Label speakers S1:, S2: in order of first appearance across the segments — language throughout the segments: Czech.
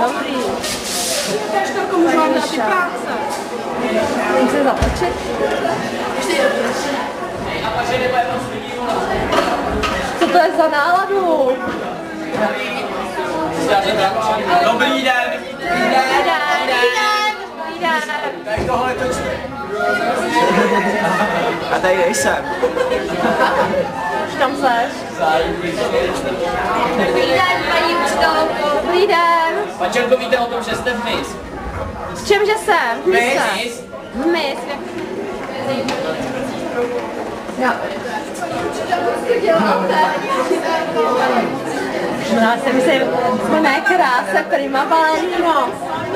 S1: Dobrý.
S2: Ukaž to, komu mám na ty práce.
S1: Můžu zatočit? Co to je za náladu?
S3: Dobrý den!
S1: Tak
S3: tohle točíme. A tady nejsem.
S1: Už tam seš?
S2: Dobrý den, paní učitelko.
S1: Dobrý den.
S3: Pačelko, víte o tom, že jste v MIS?
S1: S čím, že jsem?
S3: MIS?
S1: Mis. Já. Co děláte? Já si myslím, že ne krása, který má baleno.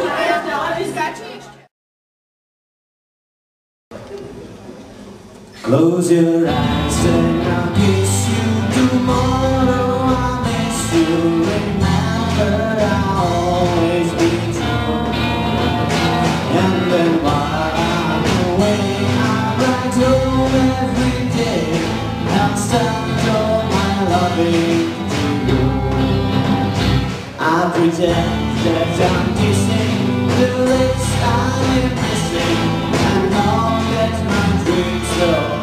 S4: Close your eyes and I'll kiss you tomorrow. I'll miss you, remember I'll always be true. And then while I'm away, I'll write home every day. I'll send all my loving to you. I'll pretend that I'm kissing the lips I'm missing, and I'll get my dreams so.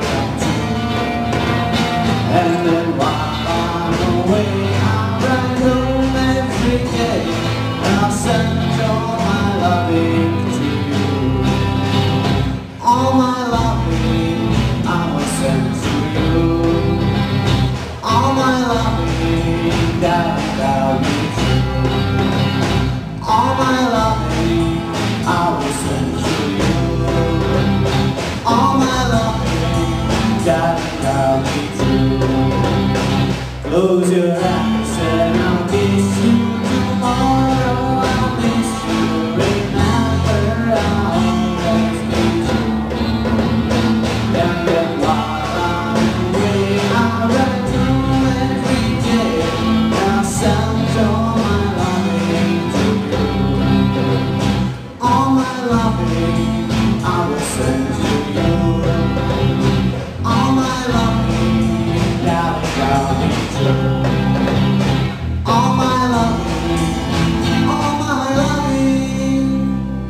S4: And then while I'm away, I'll write home every day, and I'll send all my loving to you. All my loving I will send to you. All my loving that I'll be true. All my loving I will send to you. All my loving that I'll be true. Close your eyes and I'll kiss you tomorrow. I'll miss you, remember I'll always be true. And then while I'm away, I'll write home every day, and I'll send all my loving to you. All my loving I will send to you. All my loving that shall be true. All my loving, all my loving.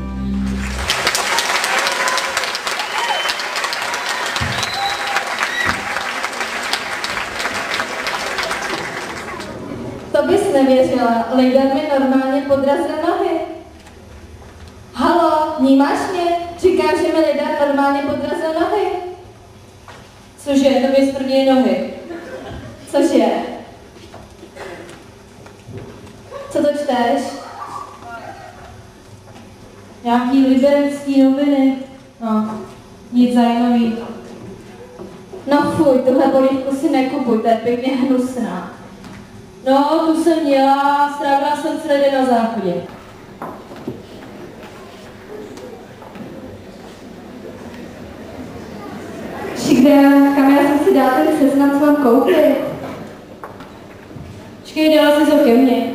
S1: To bys nevěřila, Lider mi normálně podrazil nohy. Halo, vnímáš mě? Říkám, že mi Lider normálně podrazil nohy. Cože, to mi smrdí nohy. Cože? Co to čteš? Nějaký liberecký noviny. No, nic zajímavý. No fuj, tuhle polívku si nekupuj, to je pěkně hnusná. No, tu jsem měla, strávila jsem celý den na záchodě. Šikde, kam já jsem si dala ten seznam, co mám koupit? Počkej, dala si to ke mně.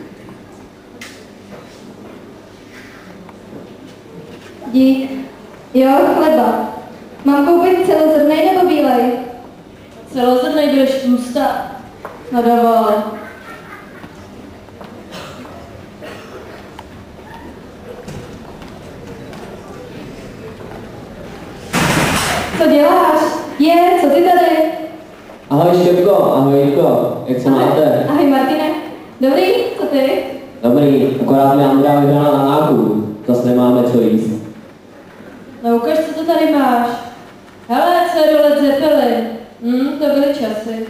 S1: Dík. Jo, chleba. Mám koupit celozrnnej nebo bílej? Celozrnnej, budeš tlustá. No dovole. Co děláš? Co ty tady?
S5: Ahoj Štěpko, ahoj Jirko, jak se máte?
S1: Ahoj Martine. Dobrý, co ty?
S5: Dobrý, akorát mi Andrea vybrala na nákup, zase nemáme co jíst.
S1: No ukaž, co to tady máš. Hele, co je Led Zeppelin. To byly časy.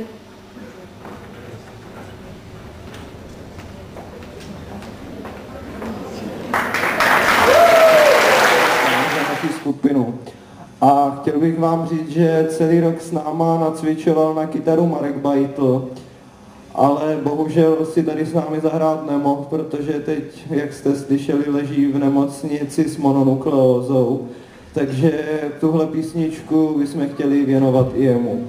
S6: Skupinu. A chtěl bych vám říct, že celý rok s náma nacvičoval na kytaru Marek Bajtl, ale bohužel si tady s námi zahrát nemohl, protože teď, jak jste slyšeli, leží v nemocnici s mononukleózou. Takže tuhle písničku bychom chtěli věnovat i jemu.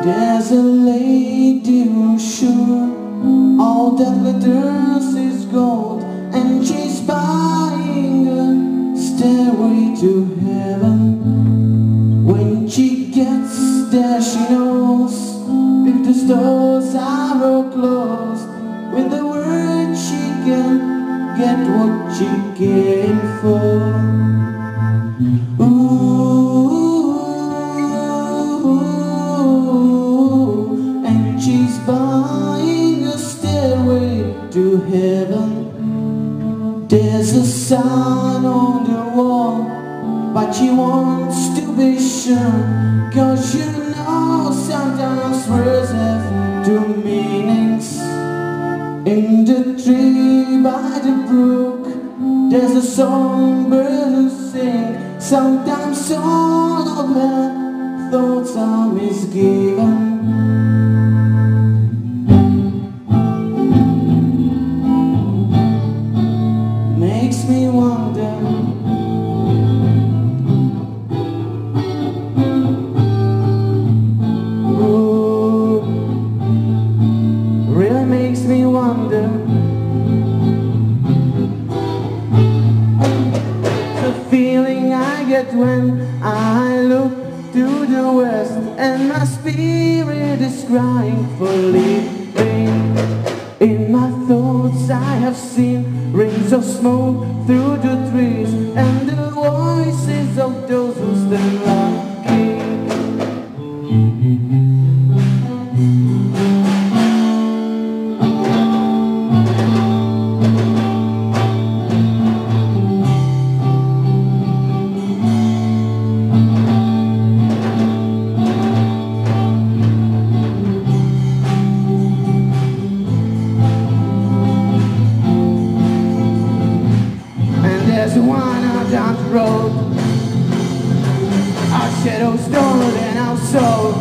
S4: There's a lady who's sure all that glitters is gold, and she's buying a stairway to heaven. When she gets there, she knows if the stores are all closed, with the word she can get what she came for. Ooh, and she's buying a stairway to heaven. There's a sign on the wall, but she wants to be sure, 'cause you know sometimes words have two meanings. In the tree by the brook, there's a songbird who sings. Sometimes all of her thoughts are misgiven. Makes me wonder, ooh, really makes me wonder. The feeling I get when I look to the west, and my spirit is crying for living. In my thoughts I have seen rings of smoke through the trees, and the voices of those who stand lucky. There's one out down the road, our shadows stored and our soul.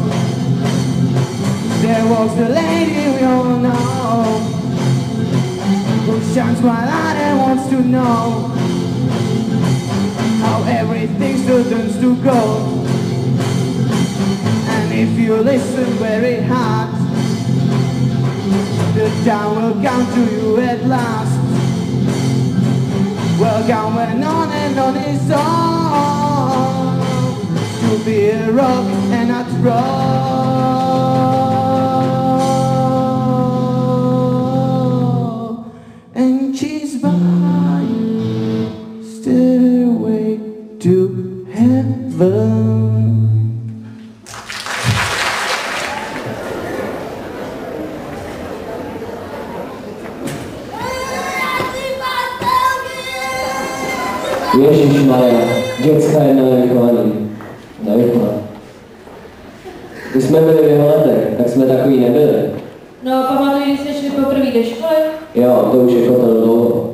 S4: There walks the lady we all know, who shines bright light and wants to know how everything still turns to gold. And if you listen very hard, the time will come to you at last. Well, going on and on is all to be a rock and not roll. And she's buying stairway to heaven.
S5: Ježišmarja, děcka je nevychovaný. Když jsme byli v jeho letech, tak jsme takový nebyli.
S1: No, pamatuji, když jste šli poprvé do školy?
S5: Jo, to už je kotel dlouho.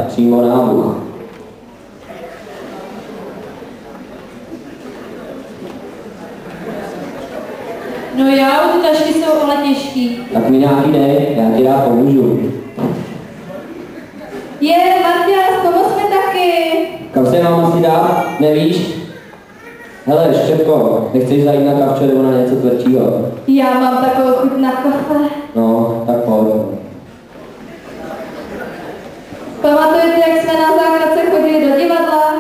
S5: přímo nábuch.
S1: No jo, ty tašky jsou ale těžký.
S5: Tak mi nějaký dej, já ti rád pomůžu.
S1: Marťas, pomoz mi taky.
S5: Kam se mám asi dát? Nevíš? Hele, Štěpko, nechceš zajít na kavče nebo na něco tvrdšího?
S1: Já mám takovou chuť na kafe.
S5: No, tak pojď.
S1: Pamatujete, jak jsme na základce chodili do divadla?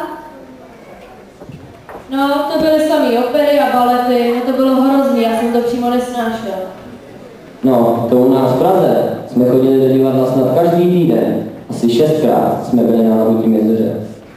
S1: No, to byly samý opery a balety, no to bylo hrozný, já jsem to přímo nesnášel.
S5: No, to u nás v Praze jsme chodili do divadla snad každý týden. Asi 6krát jsme byli na Lahutím jezeře.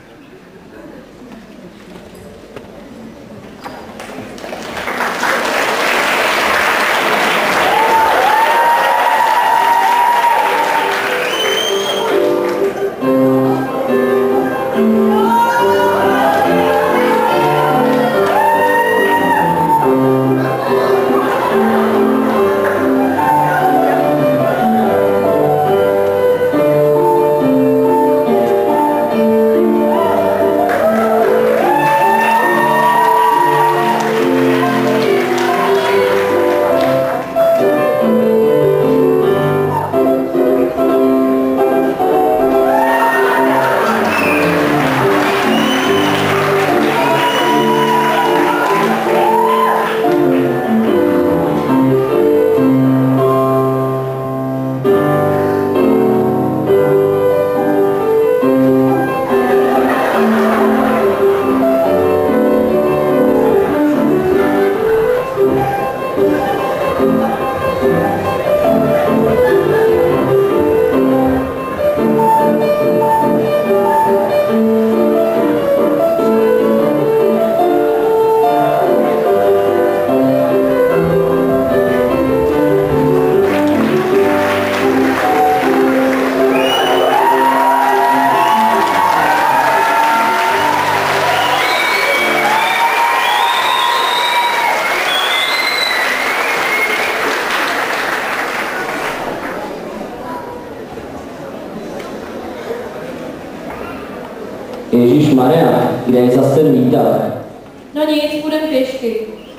S5: Ježišmarja, kde je zase ten výtah?
S1: No nic, půjdem pěšky.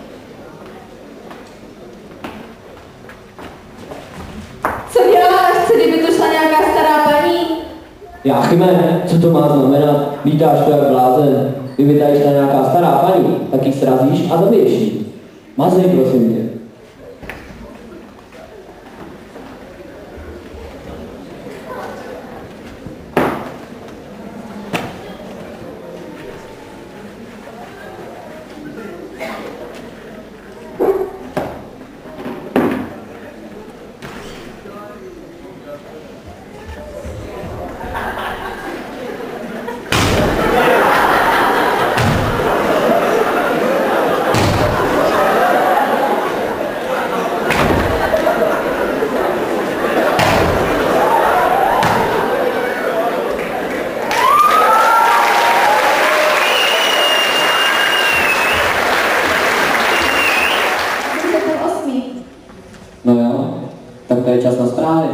S1: Co děláš? Co kdyby to šla nějaká stará paní?
S5: Jáchyme, co to má znamenat? Lítáš to jak blázen. Kdyby tady šla nějaká stará paní, tak ji srazíš a zabiješ ji. Mazej, prosím tě. No jo, tak to je čas na zprávy.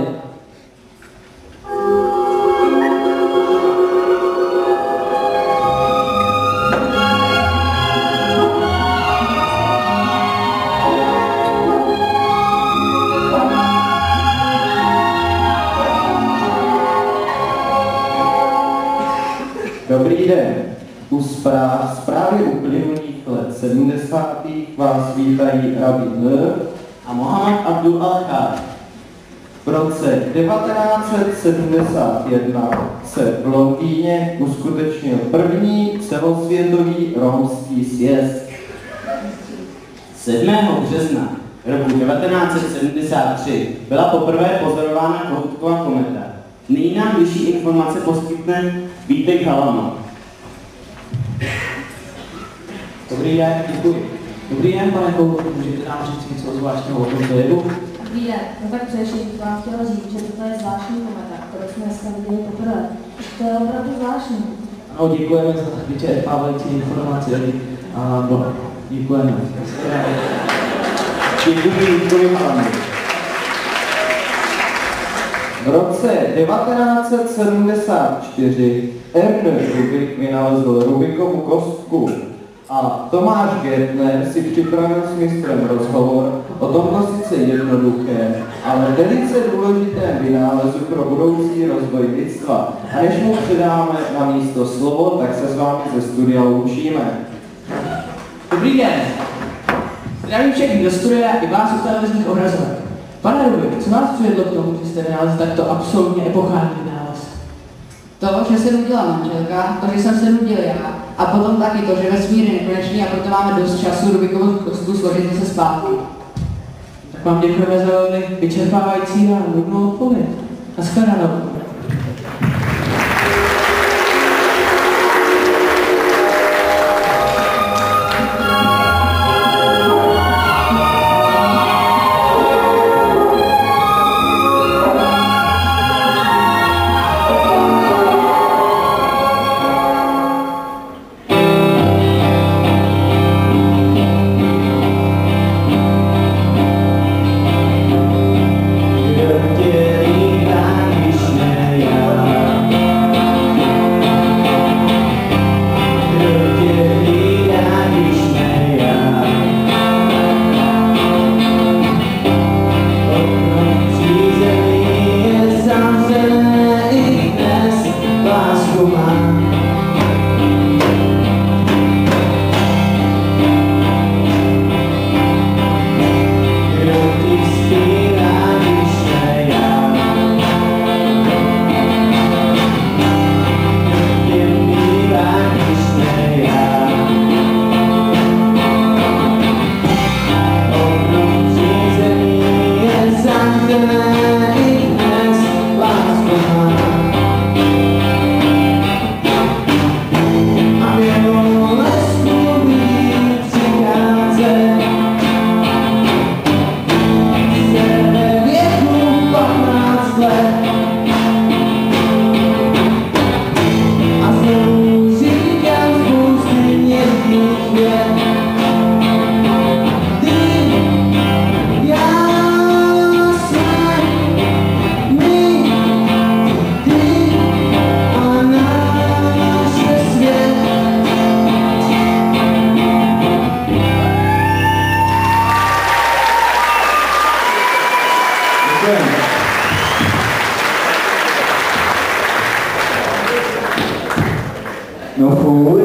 S6: Dobrý den. U zprávy uplynulých let 70. vás vítají Rabi L. a Mohamed Abdul Al-Khar. V roce 1971 se v Londýně uskutečnil první celosvětový romský sjezd.
S7: 7. března roku 1973 byla poprvé pozorována Kohoutkova kometa. Nyní nám vyšší informace poskytne Vítek Halama.
S8: Dobrý den, děkuji. Dobrý den, pane Kohoutku, můžete nám říct něco zvláštního o tomto jevu?
S1: Dobrý den, no tak především bych vám chtěla říct, že toto je zvláštní kometa, kterou jsme dneska viděli poprvé. To je opravdu zvláštní.
S8: Ano, děkujeme za vyčerpávající informace. A děkujeme.
S6: Děkuji Vítkovi Halamu. V roce 1974 Ernest Rubik vynalezl Rubikovu kostku a Tomáš Gertner si připravil s mistrem rozhovor o tomto sice jednoduché, ale velice důležitém vynálezu pro budoucí rozvoj lidstva. A než mu předáme na místo slovo, tak se s vámi ze studia loučíme.
S8: Dobrý den. Zdravím všechny do studia i vás u televizních obrazovek. Pane Rubik, co vás přivedlo k tomu, že jste vynalezl takto absolutně epochální vynález?
S9: To, že se nudila manželka, to, že jsem se nudil já, a potom taky to, že vesmír je nekonečný a proto máme dost času Rubikovu kostku složit zase zpátky.
S8: Tak vám děkujeme za velmi vyčerpávající a nudnou odpověď. Naschledanou.
S5: No fuj,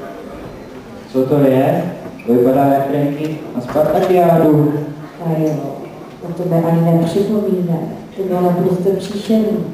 S5: co to je? Vypadá jak trenky na Spartakiádu.
S10: A jo, to tebe ani nepřipomíná, to bylo naprosto příšerný.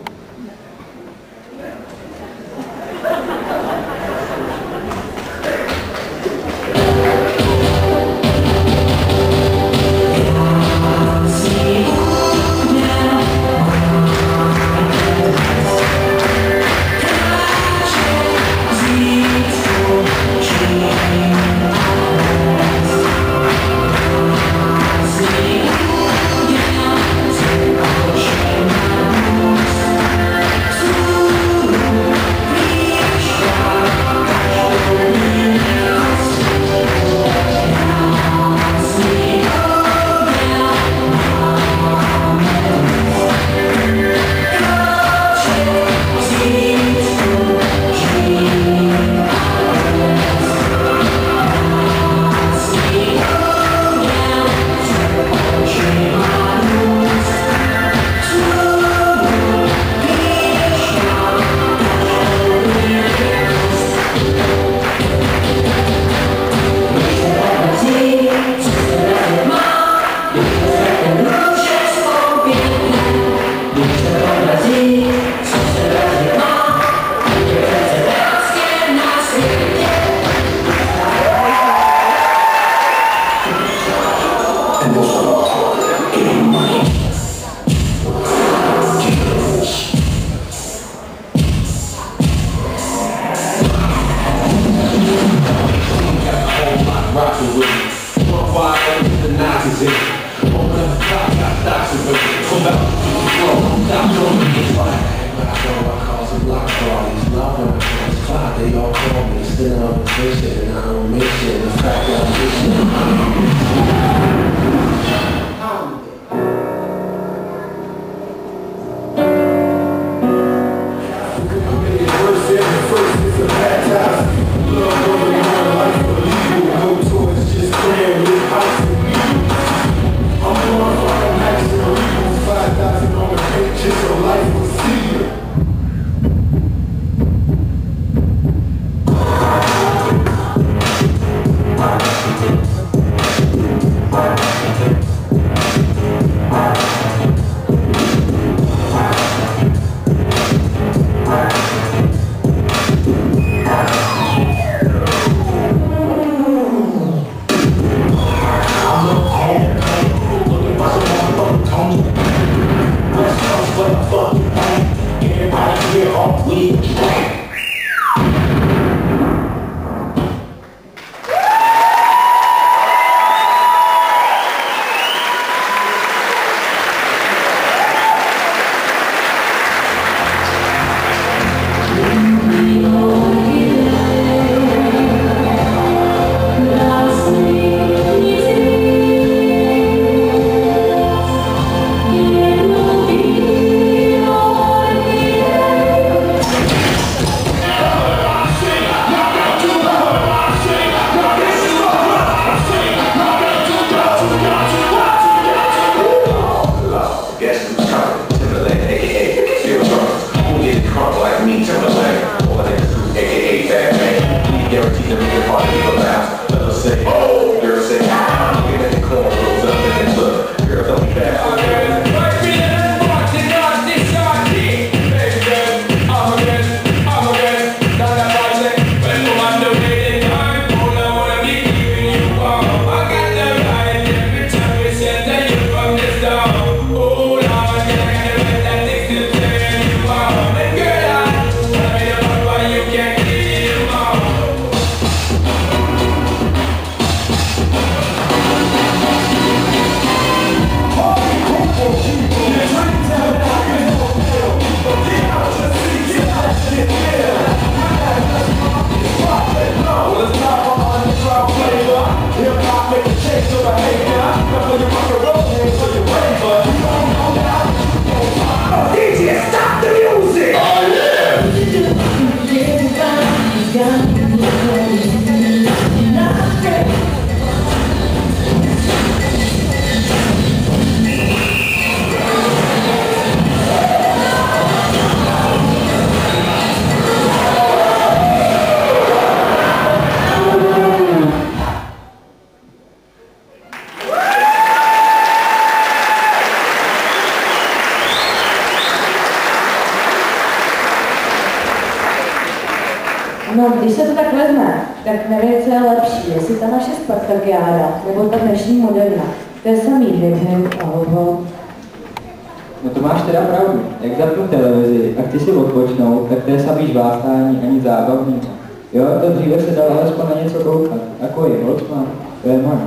S10: No, když se to tak vezme, tak nevím, co je lepší, jestli ta naše Spartakiáda, nebo ta dnešní Moderna. To je samý hip a hop.
S5: No to máš teda pravdu. Jak zapnu televizi a chci si odpočnout, tak to je samý žvástání ani zábavný. Jo, to dříve se dalo alespoň na něco koukat. Jako je Holtzman, to je man.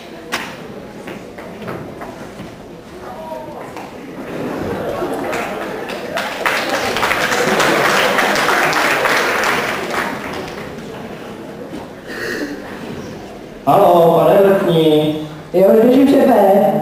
S5: Haló, pane vrchní.
S10: Jo, běžím, šefe.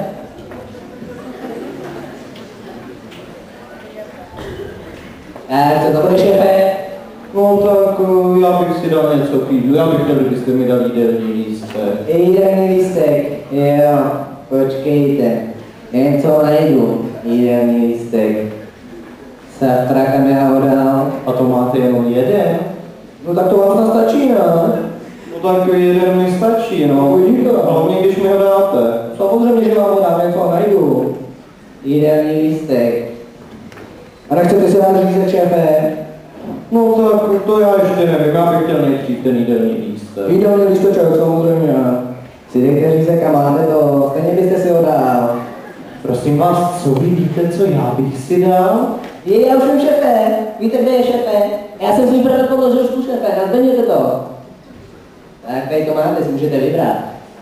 S5: Co to bude, šefe? No tak já bych si dal něco k jídlu, já bych chtěl, kdybyste mi dal jídelní lístek.
S11: Jídelní lístek, jo, počkejte, něco najdu, jídelní lístek. Sastra kam já ho dal.
S5: A to máte jenom jeden?
S11: No tak to vám stačí, ne?
S5: No tak jeden mi stačí, no.
S11: Uvidíte.
S5: Hlavně, když mi ho dáte.
S11: Samozřejmě, že vám ho dám, něco najdu. Jídelní lístek. A nechcete si dát řízet, šéfe?
S5: No tak to já ještě nevím, já bych chtěl nejdřív ten jídelní lístek.
S11: Jídelní lísteček, samozřejmě. Si dejte řízek a máte to, stejně byste si ho dal.
S5: Prosím vás, co vy víte, co já bych si dal?
S11: Já už jsem šéfe, víte, kde je šéfe? Já jsem svým prvním položil tu šéfe, nazveněte to. Tak tady to máte, si můžete vybrat.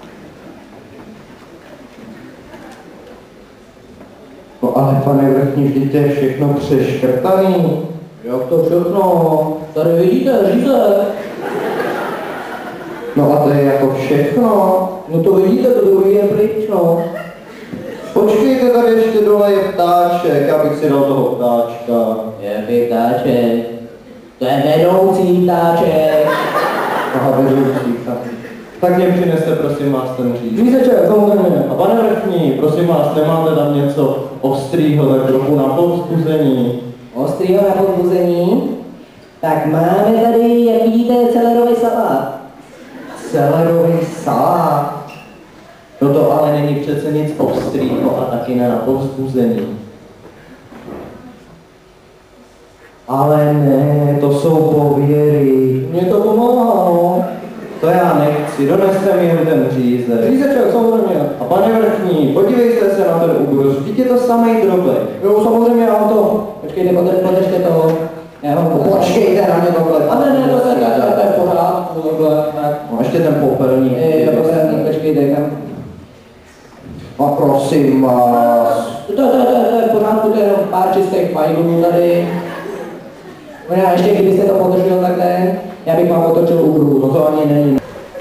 S5: No ale pane vrchní, vždyť to je všechno přeškrtaný.
S11: Jak to všechno? Tady vidíte, řízek.
S5: No a to je jako všechno.
S11: No to vidíte, to druhý je pryč, no.
S5: Počkejte, tady ještě dole je ptáček, já bych si dal toho ptáčka.
S11: Jaký ptáček? To je vedoucí ptáček.
S5: Aha, vedoucí, tak mě přineste, prosím vás, ten říz.
S11: Řízeček, samozřejmě.
S5: A pane vrchní, prosím vás, nemáte tam něco ostrýho, tak trochu na povzbuzení?
S11: Ostrýho na povzbuzení? Tak máme tady, jak vidíte, celerový salát.
S5: Celerový salát? No to ale není přece nic ostrýho a taky ne na povzbuzení. Ale ne, to jsou pověry.
S11: Mně to pomáhá, no.
S5: To já nechci, doneste mi jen ten řízek.
S11: Řízeček, samozřejmě.
S5: A pane vrchní, podívejte se na ten ubrus, vždyť je to samej drobek.
S11: Jo, samozřejmě, já vám to. Počkejte, podržte to. Já vám to.
S5: Počkejte na mě tohle.
S11: A ne, to je v pořádku, tohle.
S5: No ještě ten popelník.
S11: Počkejte, kam.
S5: A prosím vás.
S11: To je v pořádku, to je jenom pár čistých fajlů tady. No já ještě, kdybyste to podržel takhle, já bych vám otočil ubru, to ani není.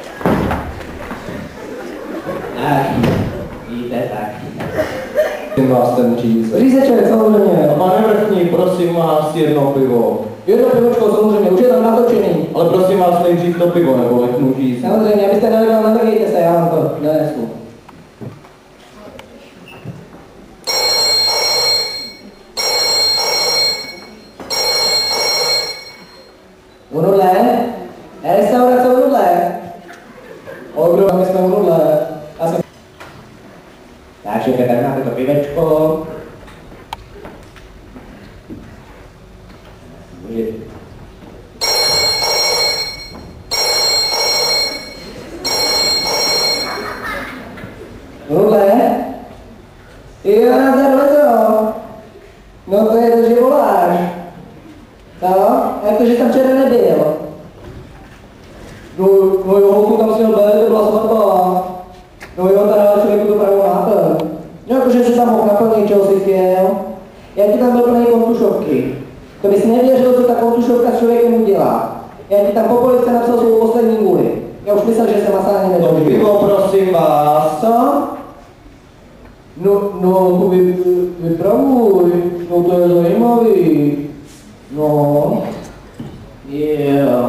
S11: Tak, víte, tak.
S5: Prosím vás ten řízek.
S11: Řízeček, samozřejmě.
S5: A pane vrchní, prosím vás, jedno pivo.
S11: Jedno pivočko, samozřejmě, už je tam natočený.
S5: Ale prosím vás, nejdřív to pivo, nebo lechnu říct.
S11: Samozřejmě, abyste nevěděl, nadrgejte se, já vám to donesu. Unudle? Restaurace Unudle? Ogro, my jsme Unudle. Takže tady máte to pivečko. Unudle? Jo, nazdar, Lezo. No to je to, že voláš. No, jakože tam včera nebyl. No jo, holku tam si měl být, to byla svatba. No jo, teda člověku to pravou máte. No jakože si tam mohl naplnit, čeho si chtěl. Jak ti tam byl plný kontušovky. To bys nevěřil, co ta kontušovka s člověkem udělá. Já ti tam po police napsal svou poslední vůli. Já už myslel, že jsem asi nedožil.
S5: Pivo, prosím vás.
S11: Co? No, vypravuj. No to je zajímavý. No. Yeah.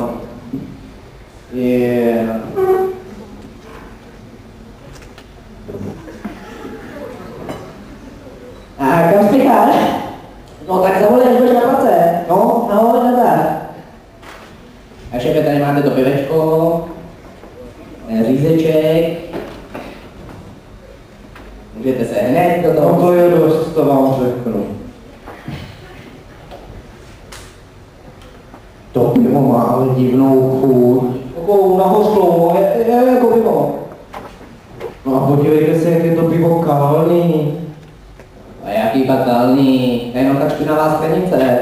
S11: A kam spěcháš? No tak zavolej, až budeš na place. No, ahoj, nazdar. A šéfe, tady máte to pivečko, řízeček. Můžete se hned do toho.
S5: No to je dost, to vám řeknu.
S11: To pivo má ale divnou chuť. Takovou nahořklou, jako pivo. No a podívejte se, jak je to pivo kalný. A jaký pak kalný? Jenom tak špinavá sklenice.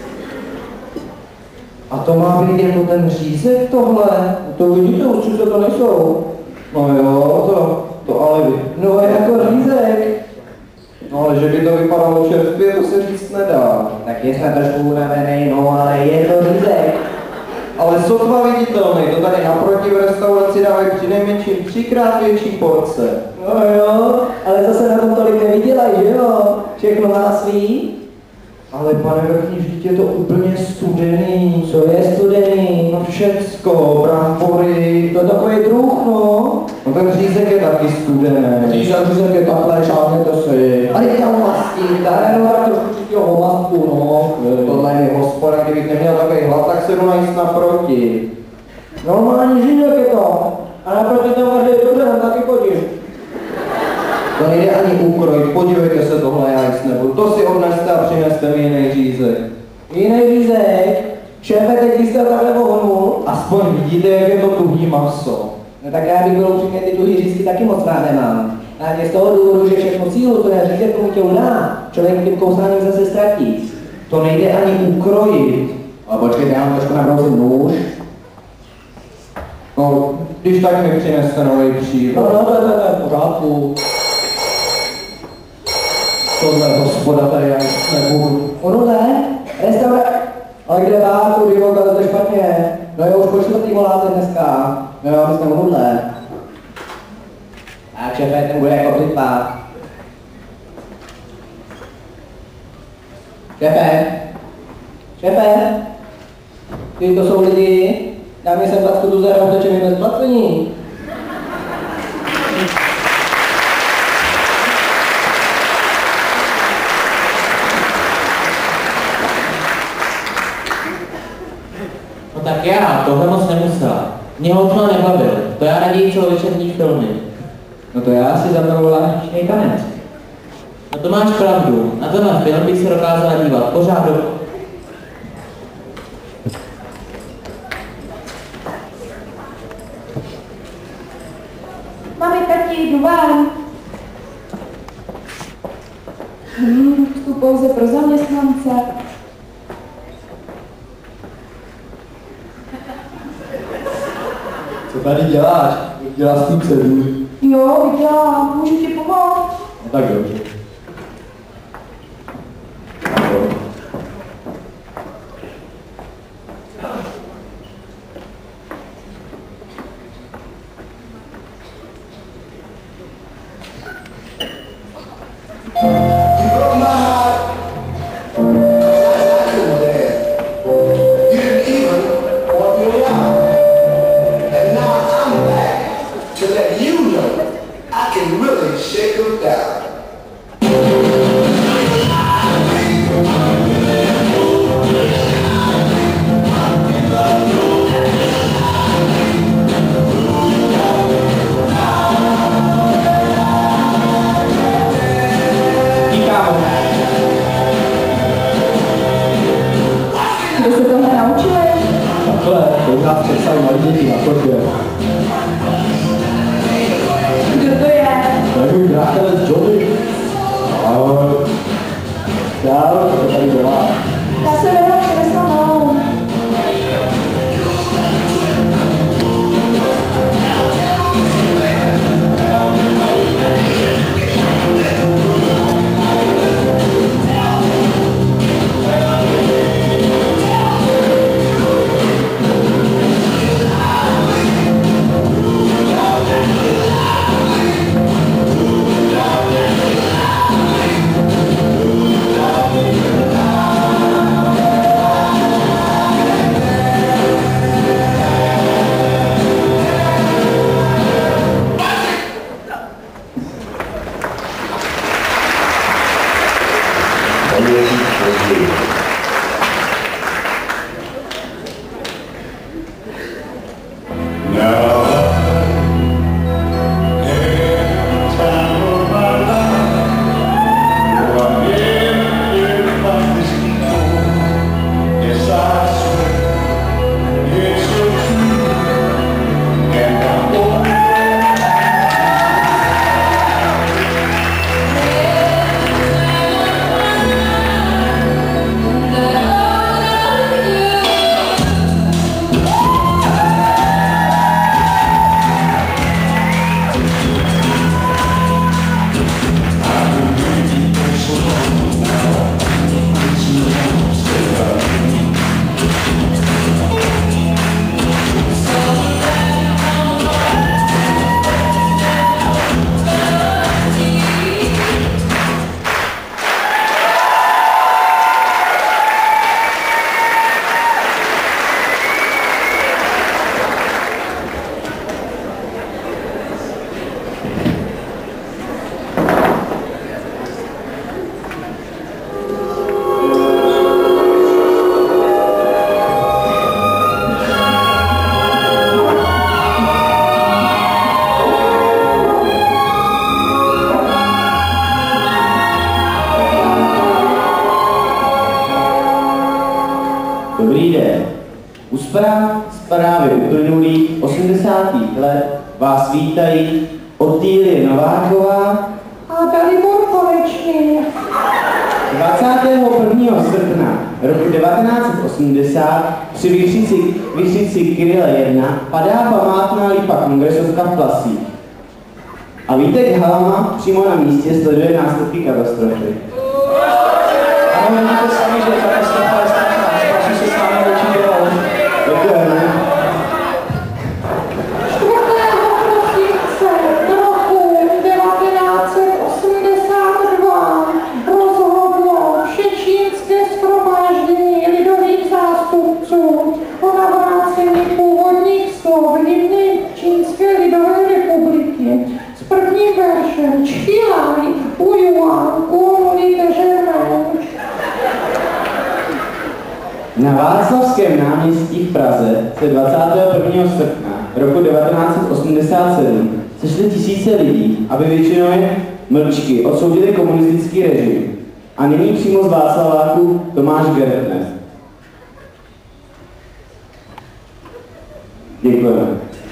S11: A to má být jako ten řízek tohle? To vidíte, určitě to nejsou. No jo, to ale no jako řízek. No ale že by to vypadalo čerstvě, to se říct nedá. Tak je snad trošku unavený, no ale je to řízek. Ale sotva viditelný, to tady naproti v restauraci dávají přinejmenším 3x větší porce. No jo, ale zase na tom tolik nevydělají, že jo? Všechno má svý. Ale pane vrchní, vždyť je to úplně studený. Co je studený? No všecko, brambory, to je takový druh, no. No ten řízek je taky studený. Řízek je takhle, šáhněte si. A teď tam mastí, tady no tak trošku čistého homastku, no. Tohle je hospoda, kdybych neměl takový hlad, tak se jdu najíst naproti. Normální řízek je to. A naproti tam vaří dobře, tam taky chodím. To nejde ani ukrojit, podívejte se, tohle já jíst nebudu. To si odneste a přineste mi jiný řízek. Jiný řízek? Šéfe, teď vy jste takhle vohnul? Aspoň vidíte, jak je to tuhý maso. No tak já bych byl upřímně, ty tuhý řízky taky moc rád nemám. A z toho důvodu, že všechno sílu, to je řízek tomu tělu dá, člověk tím kousáním zase ztratí. To nejde ani ukrojit. Ale počkejte, já mám trošku nabrousit nůž. No, když tak mi přineste nový příbor. No, to je v pořádku. Tohle hospoda tady já jíst nebudu. Ono ne? Restaurace? Ale kde bá, tu divoka, to je špatně. No jo, už po čtvrtý voláte dneska. No jo, my jsme onuhle. Tak šéfe, ten bude jako plitva. Šéfe? Šéfe? Ty to jsou lidi. Dá mi sem 20 tu za rám, teče mi bez placení.
S8: No tak já, tohle moc nemusela. Mě houtno nebavil, to já raději celovečerní filmy.
S5: No to já si zaberu Láhničný tanec.
S8: No to máš pravdu, na tenhle film bych se dokázala dívat pořád do...
S1: Mami, tati, jdu vám. Tu pouze pro zaměstnance.
S11: Co tady děláš? Děláš tu dceru?
S1: Jo, dělám. Můžu ti pomoct?
S11: No tak dobře.
S1: Kde se tohle naučili?
S11: Takhle, to u nás přesali malí děti na chodbě.
S1: Kdo to je?
S11: To je můj brátelec Johnny. Ahoj. Čau, co tady děláš?
S1: Já se jmenuji samou.
S7: zprávy uplynulých 80. let vás vítají Otýlie Nováková
S2: a Dalibor Konečný.
S7: 21. srpna roku 1980 při Vyšnici Kirile 1 padá památná lípa kongresovka v Plasích. A Vítek Halama přímo na místě sleduje následky katastrofy.
S3: Ano, vidíte sami, že katastrofa je strašná, strašně se s námi očí dělalo.
S7: Děkujeme.
S2: 4. prosince roku 1982 rozhodlo Všečínské shromáždění lidových zástupců o navrácení původních slov hymny Čínské lidové republiky s prvním veršem Čchilaj Ujuan Kuolite Žermenč.
S7: Na Václavském náměstí v Praze se 21. srpna roku 1987 sešly tisíce lidí, aby většinově mlčky odsoudili komunistický režim. A nyní přímo z Václaváku Tomáš Gertner. Děkujeme.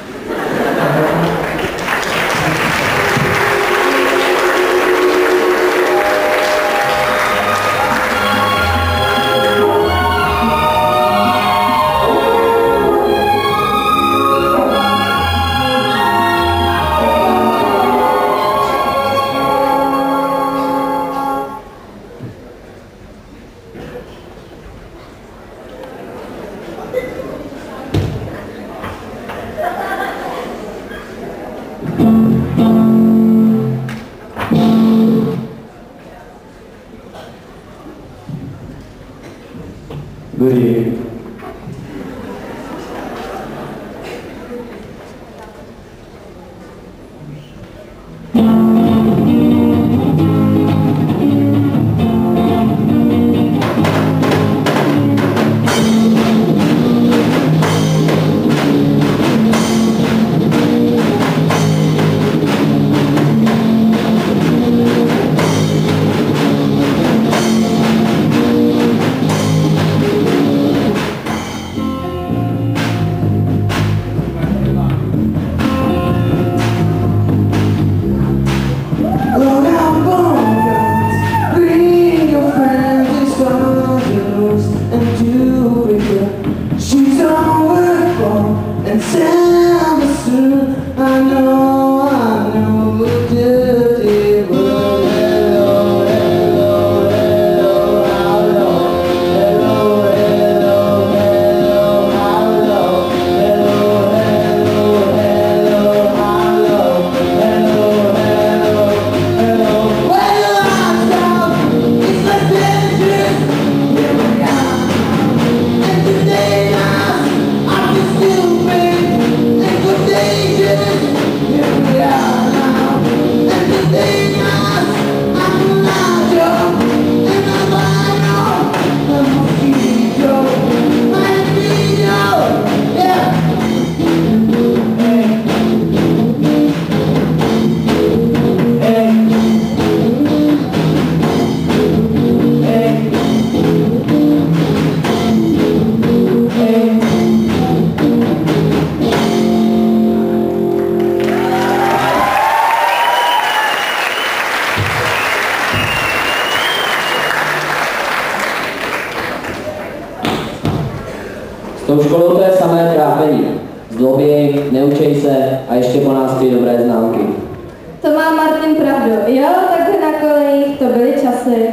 S11: tou školou to je samé trápení. Zloběj, neučej se a ještě po nás ty dobré známky.
S1: To má Martin pravdu. Jo, takhle na kolejích, to byly časy.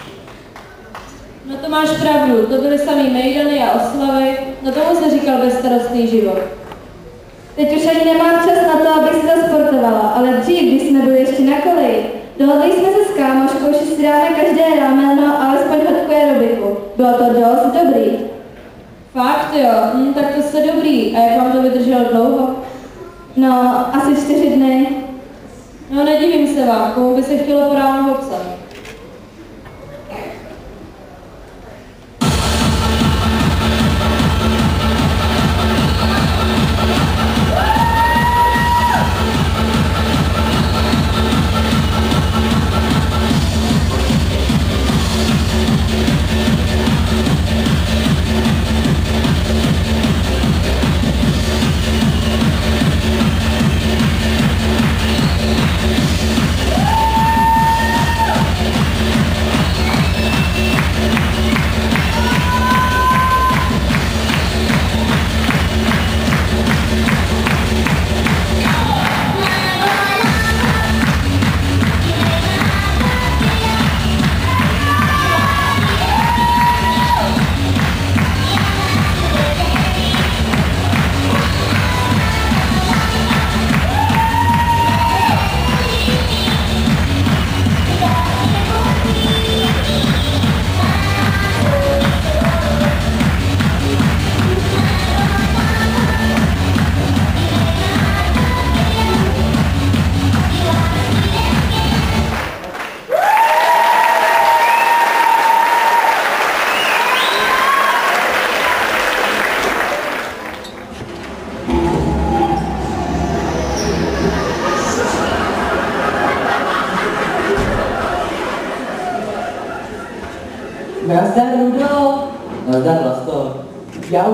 S12: No to máš pravdu, to byly samý mejdany a oslavy, no tomu se říkal bezstarostný život.
S1: Teď už ani nemám čas na to, abych se zasportovala, ale dřív, když jsme byli ještě na koleji, dohodli jsme se s kámoškou, že si dáme každé rámeno alespoň hodku aerobiku. Bylo to dost dobrý.
S12: Fakt jo, tak to jste dobrý. A jak vám to vydrželo dlouho?
S1: No, asi 4 dny.
S12: No nedivím se vám, komu by se chtělo po ránu obsat.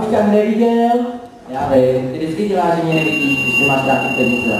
S8: už tě neviděl.
S7: Já vím, ty vždycky děláš, že mě nevidíš, když ty máš rád ty peníze.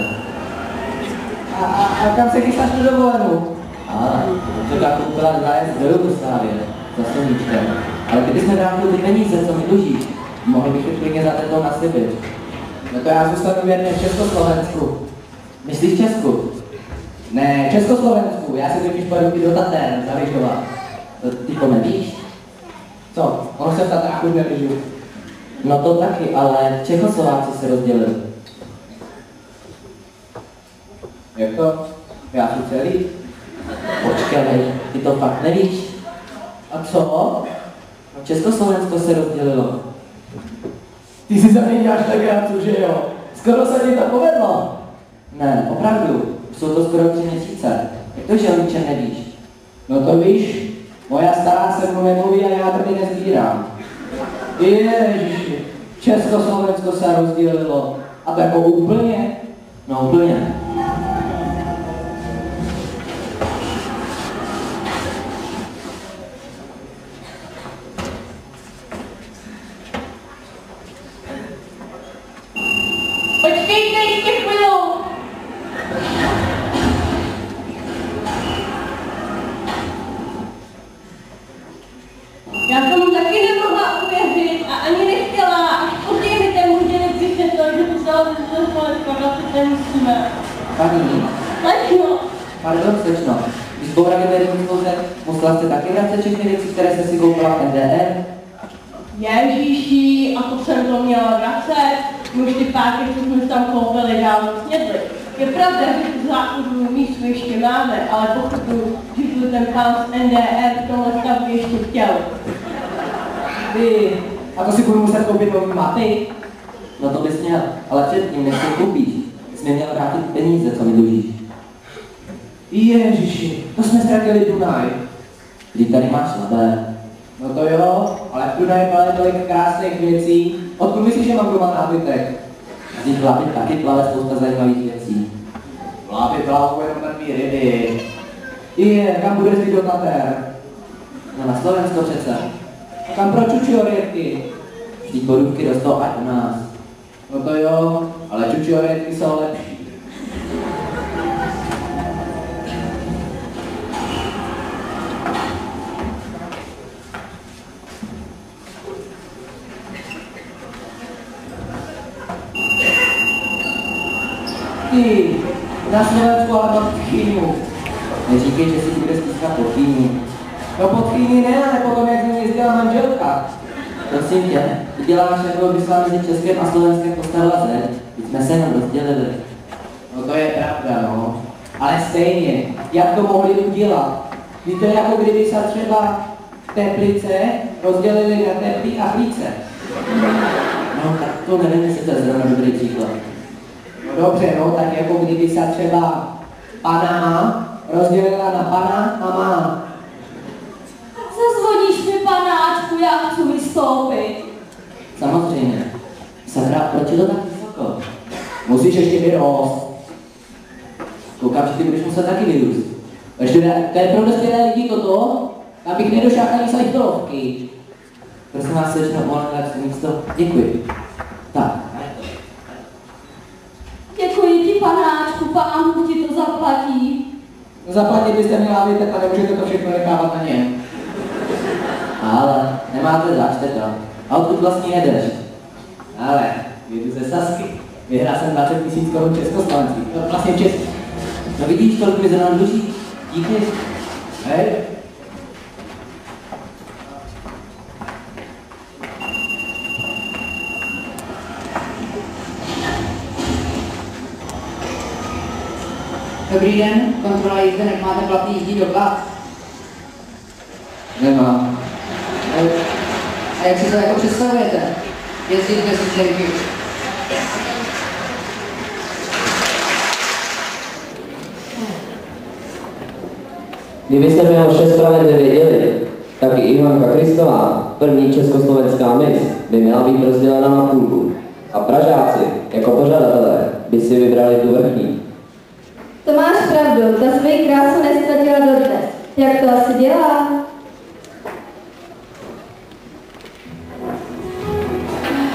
S8: A kam se chystáš na dovolenou?
S7: Čeká koupila zájezd do Jugoslávie, za sluníčkem. Ale kdybychom vrátil ty peníze, co mi dlužíš, mohli bych je klidně za tento naslibit.
S8: No to já zůstanu věrný v Československu.
S7: Myslíš Česku?
S8: Ne, Československu, já si totiž pojedu do Tater, zavyžovat.
S7: To ty to nevíš?
S8: Co? Ono se v Tatrách už nevyžu.
S7: No to taky, ale Čechoslováci se rozdělili.
S8: Jak to? Já jsem celý?
S7: Počkej, ty to fakt nevíš?
S8: A co?
S7: No Československo se rozdělilo.
S8: Ty si za mě děláš legraci, že jo? Skoro se ti to povedlo.
S7: Ne, opravdu, jsou to skoro 3 měsíce. Jak to, že o ničem nevíš?
S8: No to víš, moja stará se mnou nemluví a já tady nezbírám. Ježiši, Československo se rozdělilo. A to jako úplně?
S7: No úplně.
S1: Počkejte ještě chvíli. Já tomu taky nemohla uvěřit a ani nechtěla. Až později mi ten můj dědek vysvětlil, že to stalo ze Československa, vlastně nemusíme.
S7: Paní,
S1: Slečno.
S7: pardon, slečno. Když bouravě vedení zloze, musela jste taky vracet všechny věci, které jste si koupila v NDR?
S1: Ježíši, a to jsem to měla vracet. My už ty párky, co jsme tam koupili, dávno snědli. Je pravda, že tu základní místo ještě máme, ale pochodu, že tu ten pán z NDR v tomhle stavbě ještě chtěl.
S8: Ty, a to si budu muset koupit nový maty?
S7: No to bys měl, ale předtím, než to koupíš, jsi mi měl vrátit peníze, co mi dlužíš.
S8: Ježiši, to jsme ztratili Dunaj.
S7: Když tady máš labé.
S8: No to jo, ale v Dunaji plane tolik krásných věcí. Odkud myslíš, že mám doma nábytek?
S7: Z nich v Lápě taky plave spousta zajímavých věcí.
S8: V Lápě plavou jenom mrtvý ryby. Kam budeš jít do Tater?
S7: No na Slovensko přece.
S8: Kam pro čučiorětky?
S7: Vždyť borůvky rostou ať u nás.
S8: No to jo, ale čučiorětky jsou lepší. Ty, na Slovensku ale mám tchýnu.
S7: Neříkej, že si bude stýskat po chýni.
S8: No pod tchýny ne, ale potom jak z ní jezdila manželka.
S7: Prosím tě, ty děláš, jako by se mezi Českém a Slovenskem postarala zeď. Teď jsme se jenom rozdělili.
S8: No to je pravda, no. Ale stejně, jak to mohli udělat? Víte, to je jako kdyby se třeba Teplice rozdělili na Teplí a Plíce.
S7: No tak to nevím, jestli to je zrovna dobrý příklad.
S8: No dobře, no, tak jako kdyby se třeba Panama rozdělila na Pana a Má.
S1: Zazvoníš mi, panáčku, já chci vystoupit.
S7: Samozřejmě. Sakra, proč je to tak vysoko?
S8: Musíš ještě vyrost.
S7: Koukám, že ty budeš muset taky vyrůst.
S8: Ještě ne, to je pro dospělé lidi toto, abych nedošel ani sajtovky.
S7: Prosím vás, slečno, mohla dát místo. Děkuji. Tak.
S1: Děkuji ti, panáčku, pán Bůh ti to zaplatí.
S8: Zaplatit byste měla víte, a nemůžete to všechno nechávat na ně.
S7: Ale nemáte zač to. A odkud vlastně jedeš?
S8: Ale, jedu ze Sasky. Vyhrál jsem 20 000 korun československých. No vlastně český.
S7: No vidíš, kolik mi zrovna dluží. Díky.
S8: Hej.
S9: Dobrý den, kontrola jízdenek, máte platný jízdní doklad?
S8: Nemám.
S9: A jak si to jako představujete? Jezdit bez jízdenky?
S11: Kdybyste mě o vše spravedlivě věděli, tak i Ivanka Kristová, první československá mis, by měla být rozdělena na půlku. A Pražáci, jako pořadatelé, by si vybrali tu vrchní.
S1: To máš pravdu, ta svoji krásu neztratila dodnes. Jak to asi dělá?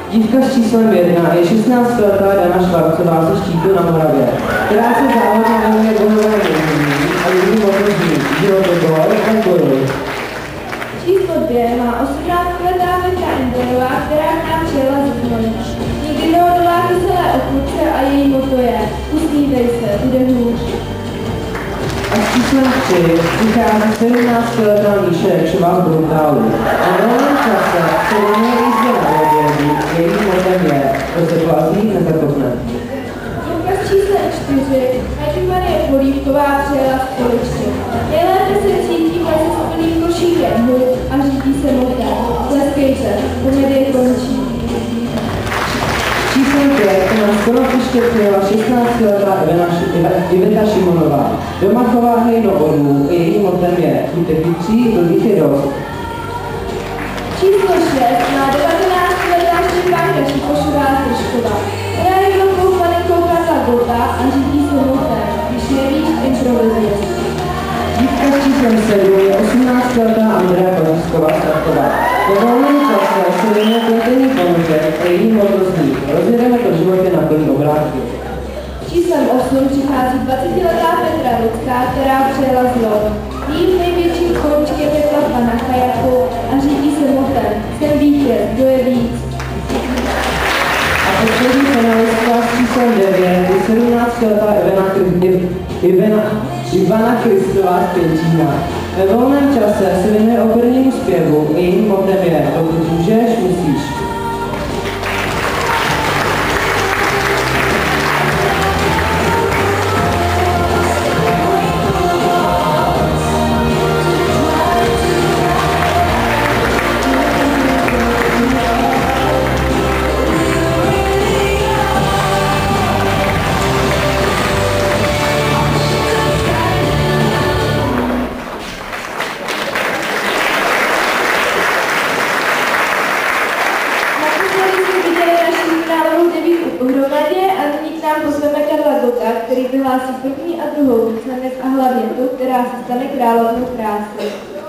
S7: Dívka s číslem 1 je 16letá Dana Švarcová ze Štítu na Moravě, která se závodně věnuje bojové umění a její motorní životoboj a boji.
S1: Číslo 2 má 18letá Vetka Enderová, která k nám přijela ze Znojma. Někdy nehodolá kyselé okurce a její moto je usmívej se, bude hůř.
S7: A s číslem 3 přichází 17letá Míša Jakšová z Brutálu. A v volném čase se věnuje jízdě na vodě, její motem je, to se plazí nezatopne.
S1: Dívka s číslem 4 Heidi Marie Polívková přijela z Poličky. Nejlépe se cítí mezi splným košíkem hud a řídí se motem. Tleskejte, komedie končí.
S7: Číslem 5 na skoro příště přijela 16letá Iveta Šimonová. Doma chová hejno vodů a její motem je buďte chytří, blbých je dost.
S1: Číslo 6 má 19letá Štěpánka Šipošová z Držkova. Která je velkou panenkou Karla Gota a řídí se motem. Když nevíš, improvizuje.
S7: Dívka s číslem 7 je 18letá Andrea Koněvsková Starková. Po volném čase se věnuje pletení ponožek a její moto zní. Rozjedeme to v životě na plný obrátky.
S1: Číslem 8 přichází 20letá Petra Lidská, která přijela z Lod. Jím největším končkem je plavba na kajaku a řídí se motem. Jsem vítěz, kdo je víc.
S7: A poslední finalistka s číslem 9 je 17letá Ivana Kristová z Pěčína. Ve volném čase se věnuje opernímu zpěvu a jejím motem je dokud můžeš, musíš.
S1: Který vyhlásí první a druhou vícenes a hlavně tu, která se stane královnou krásy.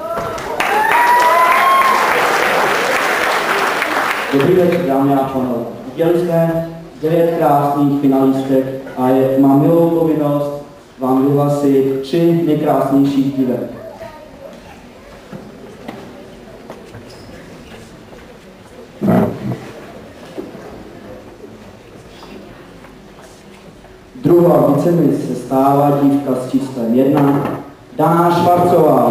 S13: Dobrý večer, dámy a pánové. Viděli jsme 9 krásných finalistek a mám milou povinnost vám vyhlasit 3 nejkrásnější dívek. Druhá vicemiss se stává dívka s číslem 1, Dana Švarcová.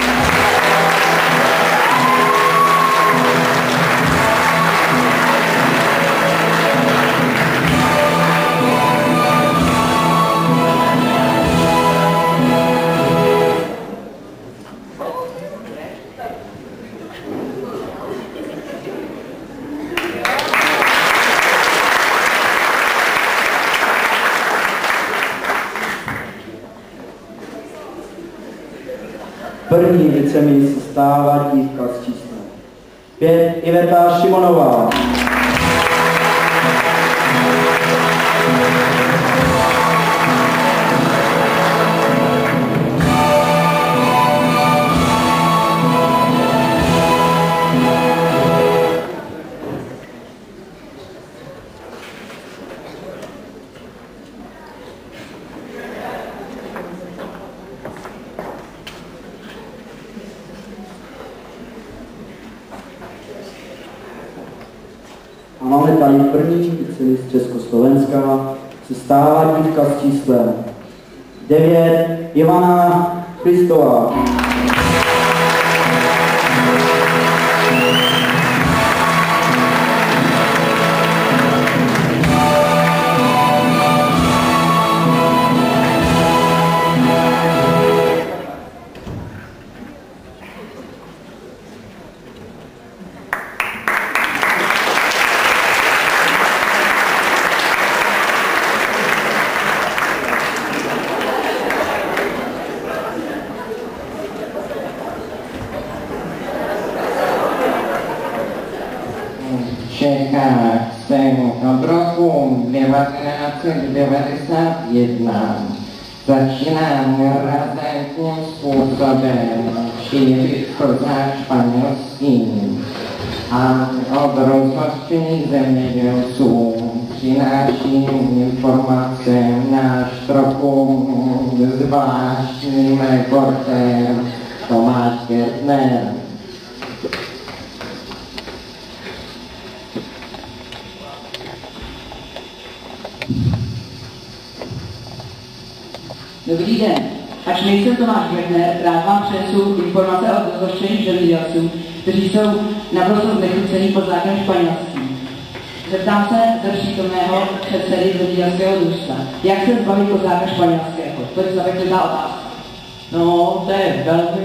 S13: První vicemiss se stává dívka s číslem 5, Iveta Šimonová. A máme tady první vicemiss Československa, se stává dívka s číslem 9, Ivana Kristová.
S14: Čechách jsem od roku 1991 začínám razantním způsobem šířit kozář španělským. A od rozhořčení zemědělců přináším informace náš trochu zvláštní reportér Tomáš Gertner.
S9: Dobrý den, až nejsem Tomáš Gertner, rád vám přinesu informace o rozhořčených zemědělců, kteří jsou naprosto znechucení pod zákonem španělským. Zeptám se ze přítomného předsedy zemědělského družstva, jak se zbavit kozáka španělského? To je zapeklitá otázka.
S8: No, to je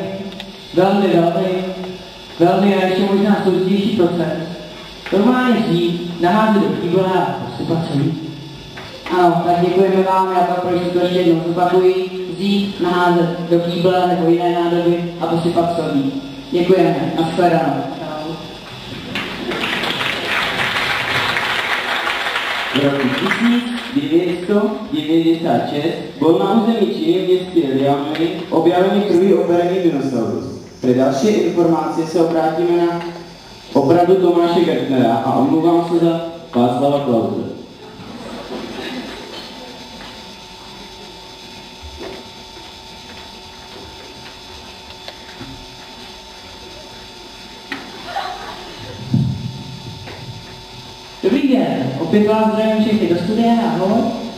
S8: velmi a ještě možná složitější proces. Normálně vzít, naházet do kýbla a posypat celý.
S9: Ano, tak děkujeme vám, já to pro jistotu ještě jednou zopakuji. Vzít, naházet do kýble nebo jiné nádoby a posypat solí. Děkujeme, nashledanou.
S7: V roku 1996 byl na území Číny v městě Liaoning objavený druhý operený dinosaurus. Pro další informace se obrátíme na opravdu Tomáše Gertnera a omluvám se za Václava Klause.
S8: Dobrý den, opět vás zdravím všechny do studia, ahoj.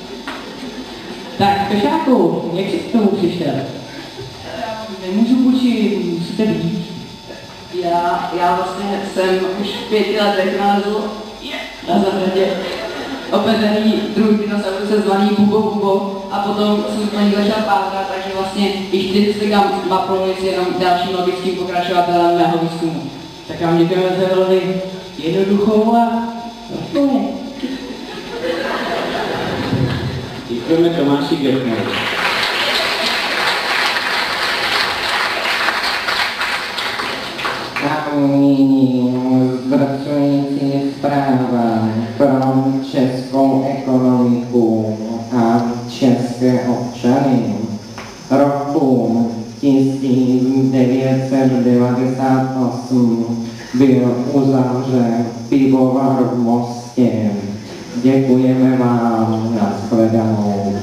S8: Tak, Pešáku, jak jsi k tomu přišel?
S9: Nemůžu půjčit, musíte být. Já vlastně jsem už v 5 letech nalezl na zahradě opeřený druhý dinosaurus zvaný Bubo a potom jsem to někdo začal pátrat, takže vlastně i 40 Maprolis je jenom dalším logickým pokračovatelem mého výzkumu.
S8: Tak vám děkujeme za velmi jednoduchou a
S7: Děkujeme Tomáši Gertnerovi.
S14: A nyní zdrcující zpráva pro českou ekonomiku a české občany. Roku 1998 byl uzavřen pivovar v Mostě. Děkujeme vám, nashledanou.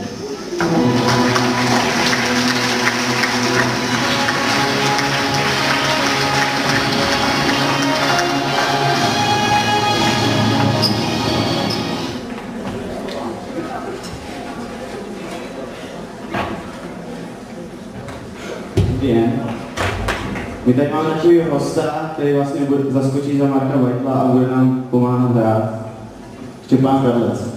S7: My tady máme takový hosta, který vlastně zaskočí za Marka Weitla a bude nám pomáhat hrát. Štěpán Kradlec.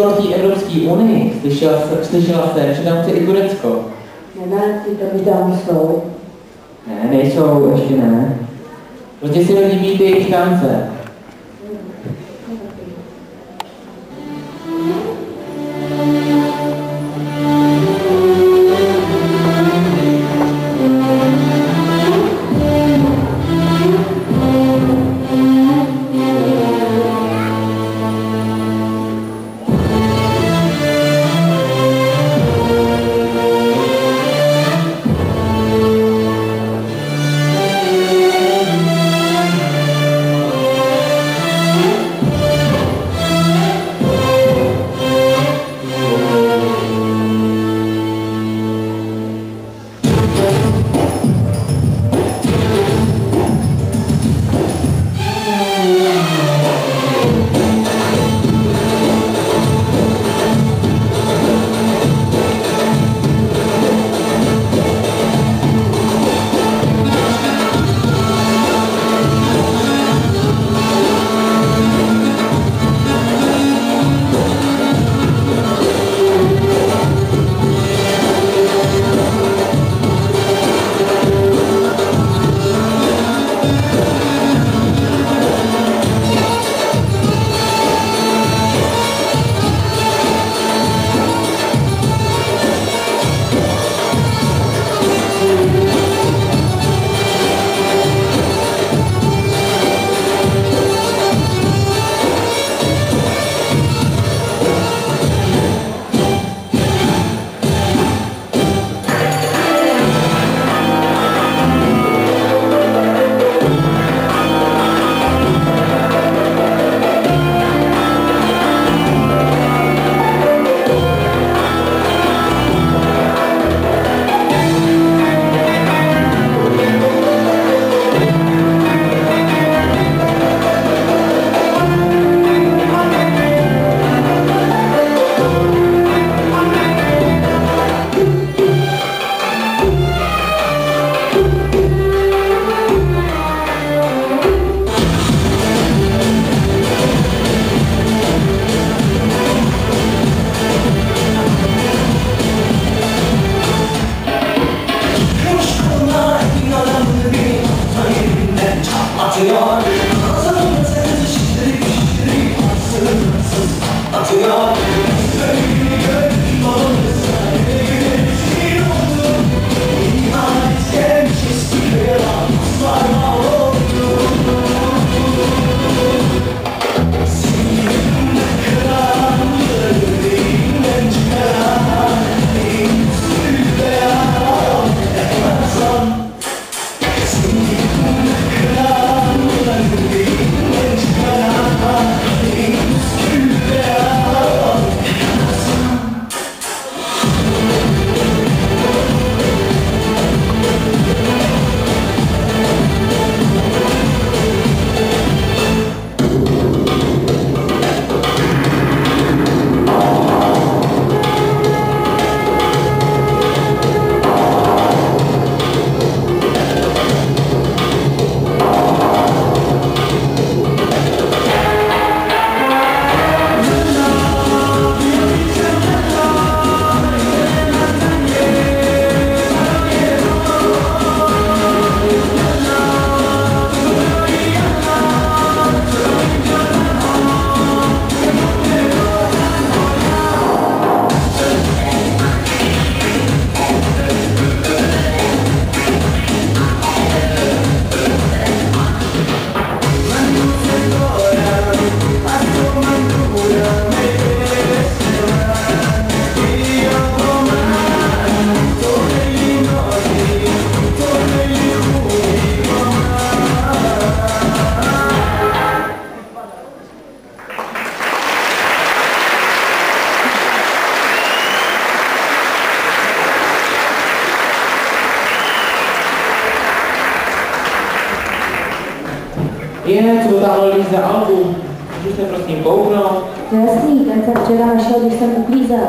S7: bylo v té Evropské unii. Slyšela jste, že tam chce i Turecko.
S10: Ne, ty tam už dávno jsou.
S7: Ne, nejsou, ještě ne. Prostě si líbí ty jejich tance. Co dotáhlo lidi za album? Můžu se prosím kouknout?
S10: To jasný, ten jsem včera našel, když jsem uklízel.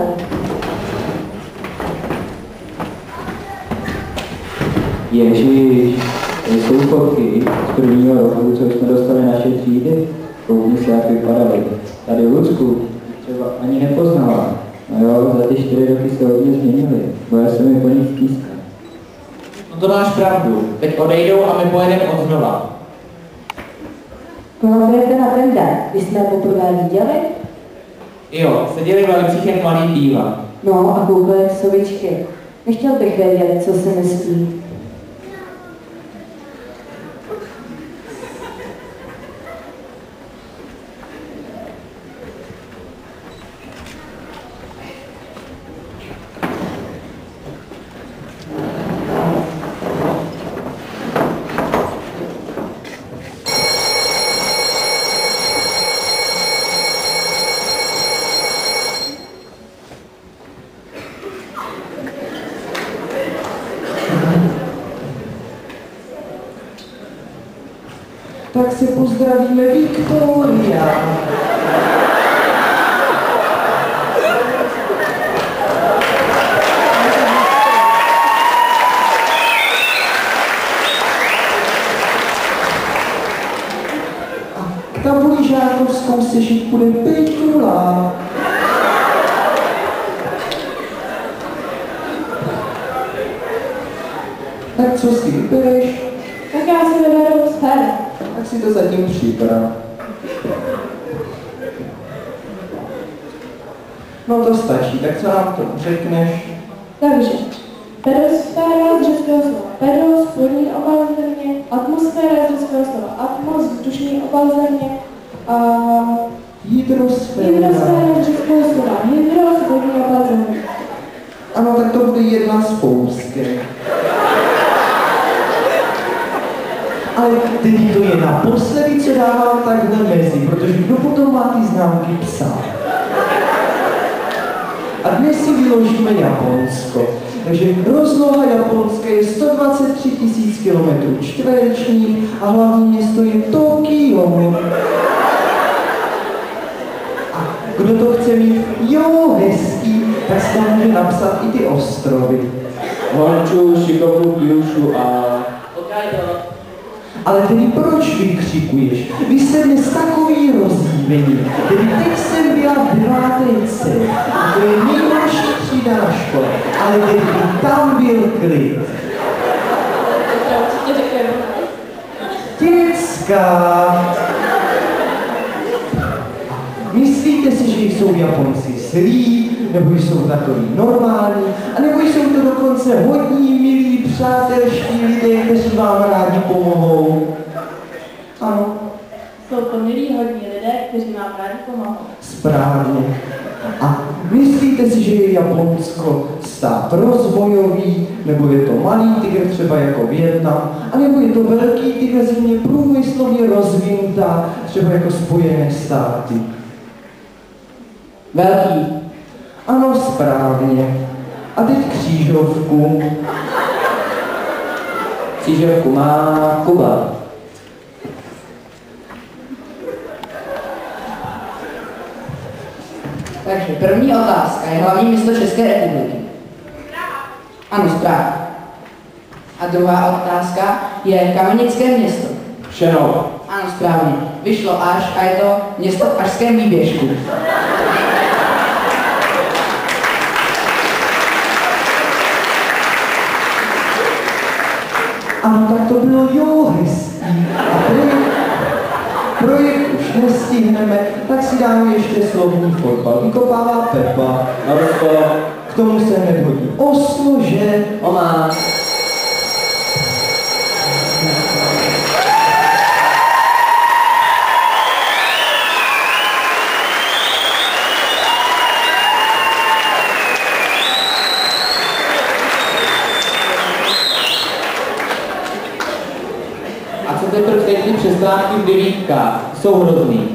S5: Ježíš, to jsou fotky z prvního roku, co jsme dostali naše třídy. Koukni se, jak vypadaly. Tady Lucku, třeba ani nepoznala. No jo, za ty 4 roky se hodně změnili, bo já jsem mi po nich stýskal.
S3: No to máš pravdu. Teď odejdou a my pojedeme odznova.
S10: Pamatujete na ten den, kdy jsme je poprvé viděli?
S3: Jo, seděli v lavicích jak malý býva.
S10: No a koukali jak sovičky. Nechtěl bych vědět, co si myslí.
S2: Tak si pozdravíme Viktoria. K tabuli žákovskou sešit bude Pejtula. Tak co si vybereš?
S1: Tak já si vyberu sféru.
S2: Tak si to zatím připrav. No to stačí, tak co nám to řekneš?
S1: Takže, pedosféra z řeckého slova pedos, vodní obal země, atmosféra z řeckého slova atmos, vzdušný obal země, a
S2: hydrosféra
S1: z řeckého slova hydros, vodní obal země.
S2: Ano, tak to bude jedna z spoustě. Ale teď to je naposledy, co dávám takhle mezi, protože kdo potom má ty známky psát? A dnes si vyložíme Japonsko. Takže rozloha Japonska je 123 000 km2 a hlavní město je Tokio. A kdo to chce mít hezký, tak si tam může napsat i ty ostrovy.
S7: Honču, Shikoku, Kyushu a...
S2: Ale tedy proč vykřikuješ? Vy jste dnes takový rozdívení. Tedy teď jsem byla v 9. C. To je nejhorší třída na škole. Ale tedy tam byl klid. Děcka! Myslíte si, že jsou Japonci zlí, nebo jsou takový normální, anebo jsou to dokonce hodní, milí, přátelští lidé, kteří vám rádi pomohou? Ano.
S1: Jsou to milí hodní lidé, kteří vám rádi pomohou.
S2: Správně. A myslíte si, že je Japonsko stát rozvojový, nebo je to malý tygr třeba jako Vietnam, anebo je to velký tygr země průmyslově rozvinutá, třeba jako Spojené státy?
S3: Velký.
S2: Ano, správně. A teď křížovku.
S3: Křížovku má Kuba.
S9: Takže první otázka je hlavní město České republiky. Ano, správně. A druhá otázka je Kamenické město.
S3: Šenov.
S9: Ano, správně. Vyšlo až a je to město v Ašském výběžku.
S2: Ano, tak to bylo hezký. A projekt už nestihneme, tak si dáme ještě slovní fotbal. Vykopává Pepa.
S3: A Rusko.
S2: K tomu se hned hodí Oslo, že?
S3: Omá. A co teprve teď ty přestávky v 9? Jsou hrozný.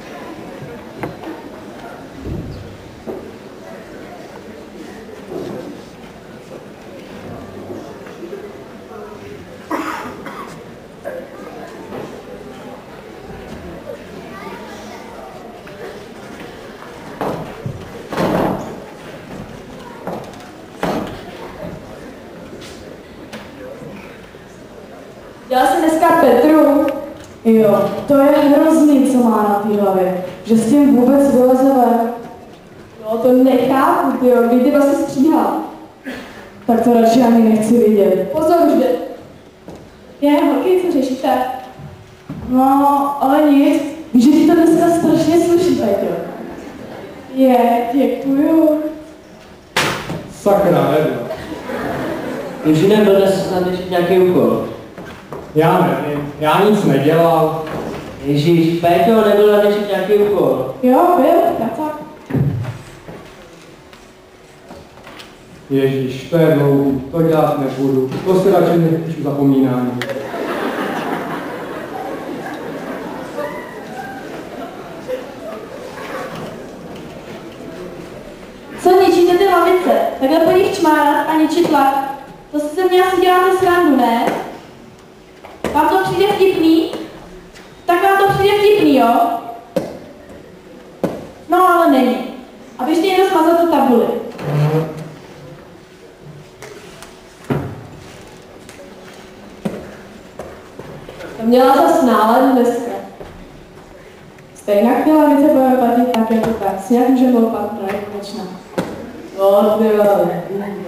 S12: Dělal jsi dneska Petru? Jo, to je hrozný, co má na té hlavě. Že s tím vůbec vyleze ven. No to nechápu, tyjo, kdy ty se stříhal. Tak to radši ani nechci vidět. Pozor už jde. Holky, co řešíte? No, ale nic. Víš, že ti to dneska strašně sluší, Peťo. Děkuju.
S3: Sakra, Edna.
S11: Už nebyl dnes nadešit nějaký úkol.
S3: Já nevím, já nic nedělal.
S11: Ježíš, Péťo, nebyl nadešit nějaký úkol.
S12: Jo, byl, tak.
S3: Ježíš, to je dlouhý, to dělat nebudu. To si radši nepíšu zapomínání.
S1: Co ničíte ty lavice? Takhle po nich čmárat a ničit tlak. To si se mě asi děláte srandu, ne? Vám to přijde vtipný? Tak vám to přijde vtipný, jo? No, ale není. A běžte jen smazat tu tabuli.
S12: To měla zas náladu dneska. Stejnak ty lavice budeme platit tak jako tak. Sněh můžeme loupat do nekonečna. No, ty vole.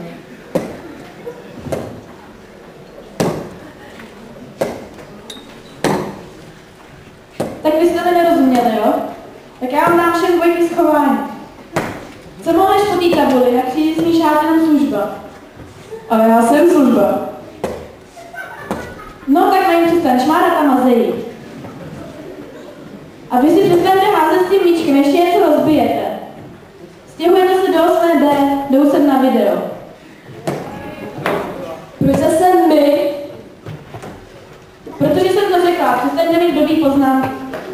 S1: Tak vy jste to nerozuměli, jo? Tak já vám dám všem dvojky schování. Co mohliš po té tabuli, jak přijde smíšát jenom služba?
S12: Ale já jsem služba.
S1: No tak mají přestaň šmárat a mazejí. A vy si přestaňte házet s tím míčkem, ještě něco rozbijete. Stěhujete se do 8D, jdou sem na video.
S12: Proč zase my?
S1: Protože jsem to řekla, přestaňte mít blbý poznámky.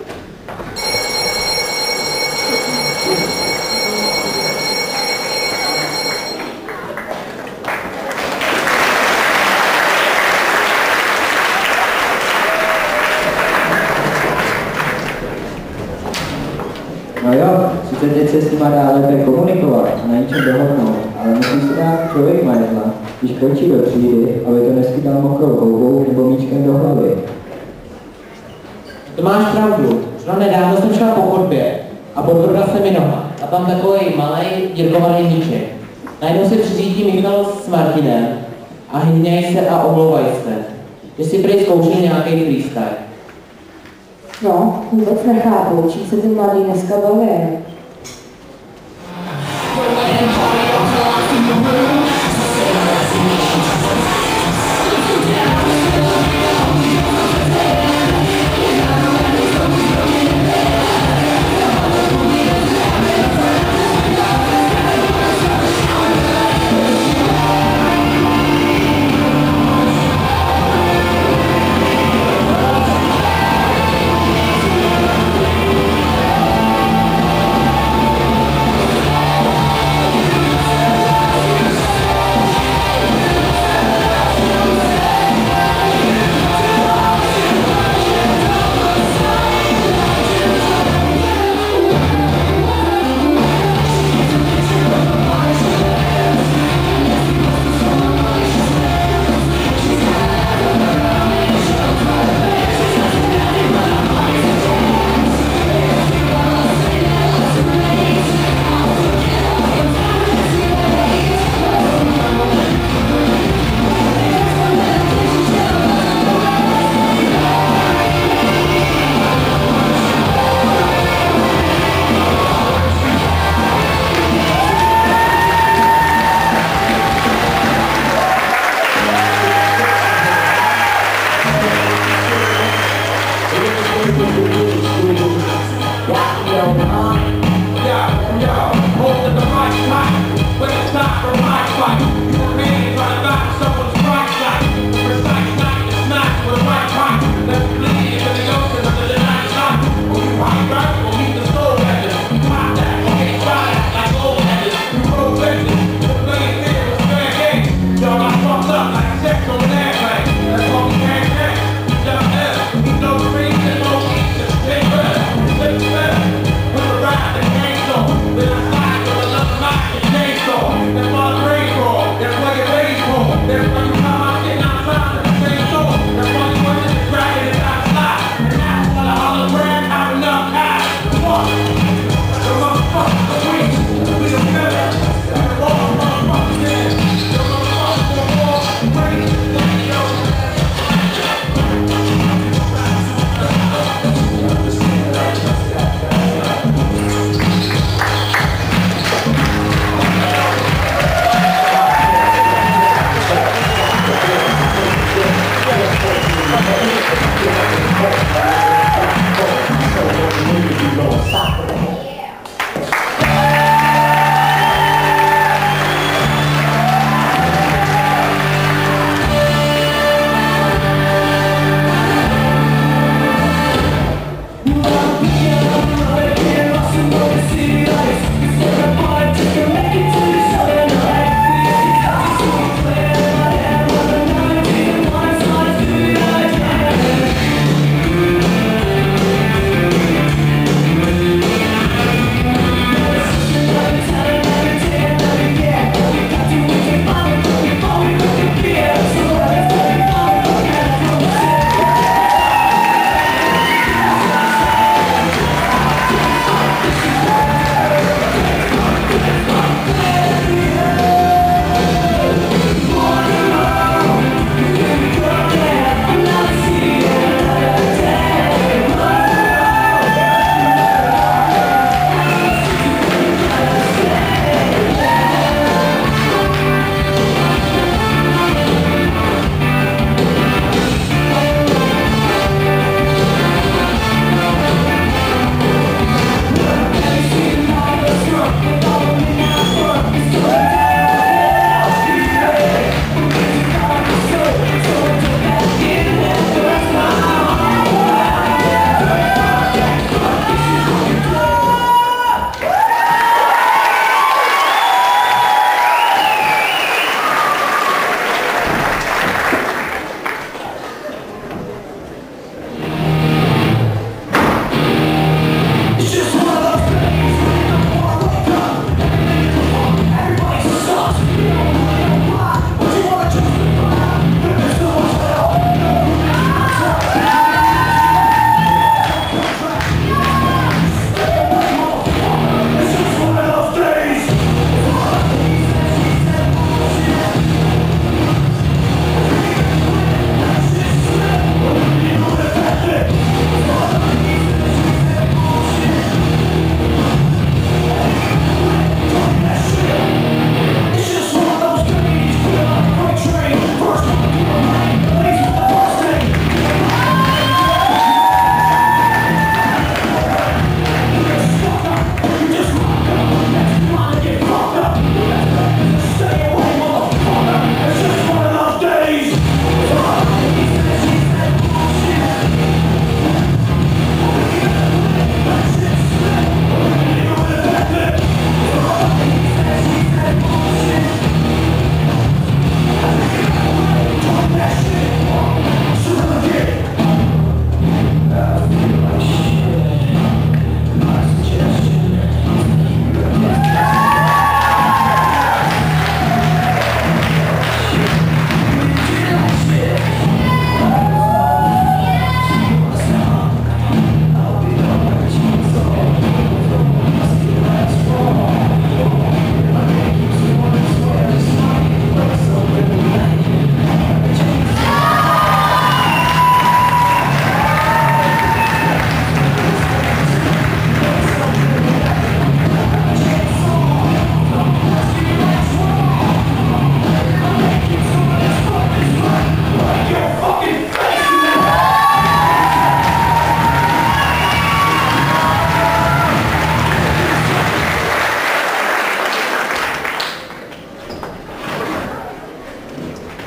S5: No jo, sice teď se s nima dá lépe komunikovat a na něčem dohodnout, ale musí si dát člověk majetla, když kročí do třídy, aby to neskytal mokrou houbou nebo míčkem do hlavy.
S8: To máš pravdu. Zrovna nedávno jsem šla po chodbě a podvrhla se mi noha. A tam takový malý děrkovaný míček. Najednou se přiřítí Michal s Martinem a hněj se a omlouvají se. Že si prý zkoušeli nějaký freestyle.
S10: No, vůbec nechápu, čím se ty mladý dneska baví.
S4: We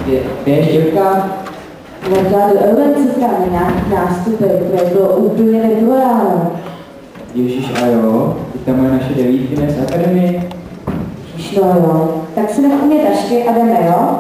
S5: Kde je Štěpka?
S10: Možná do Elencka na nějakých nástupech, které bylo úplně nedojáno.
S5: Ježíš a jo, ty tam je naše devítky z akademie.
S10: No jo, tak si nech u mě tašky a jdeme, jo?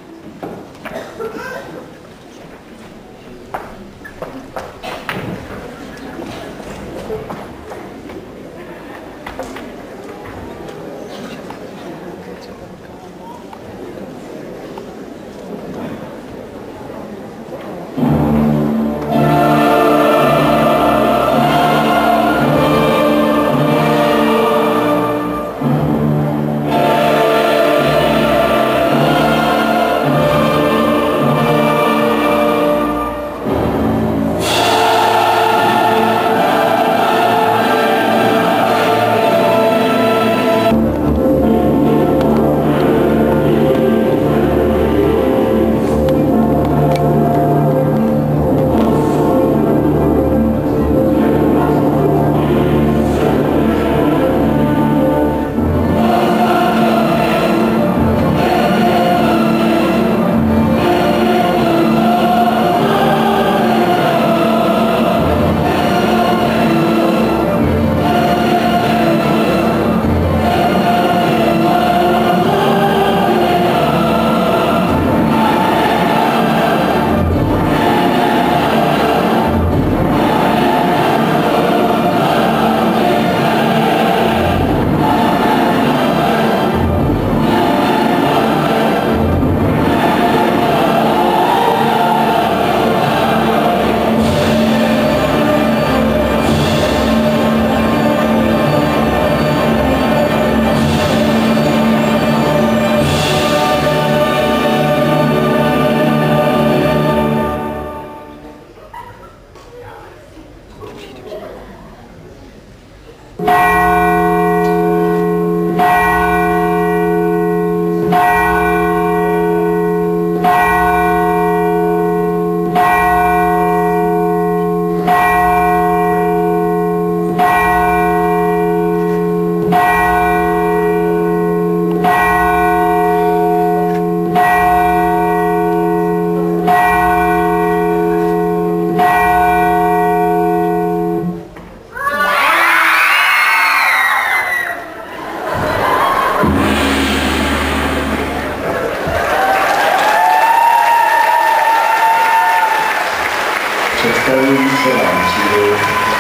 S15: Představují se vám třídy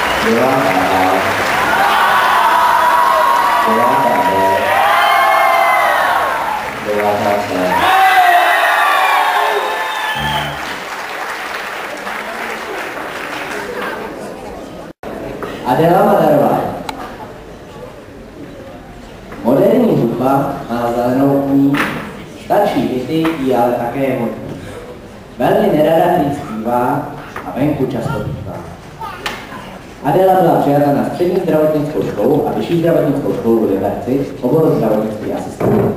S15: 9A, 9B, 9C.
S11: Adéla Madarová. Moderní hudba má zelenou kníh, starší byty jí ale také je hodný. Velmi nerada prý zpívá a venku často bývá. Adéla byla přijata na střední zdravotnickou školu a vyšší zdravotnickou školu v Liberci, obor zdravotnický asistent.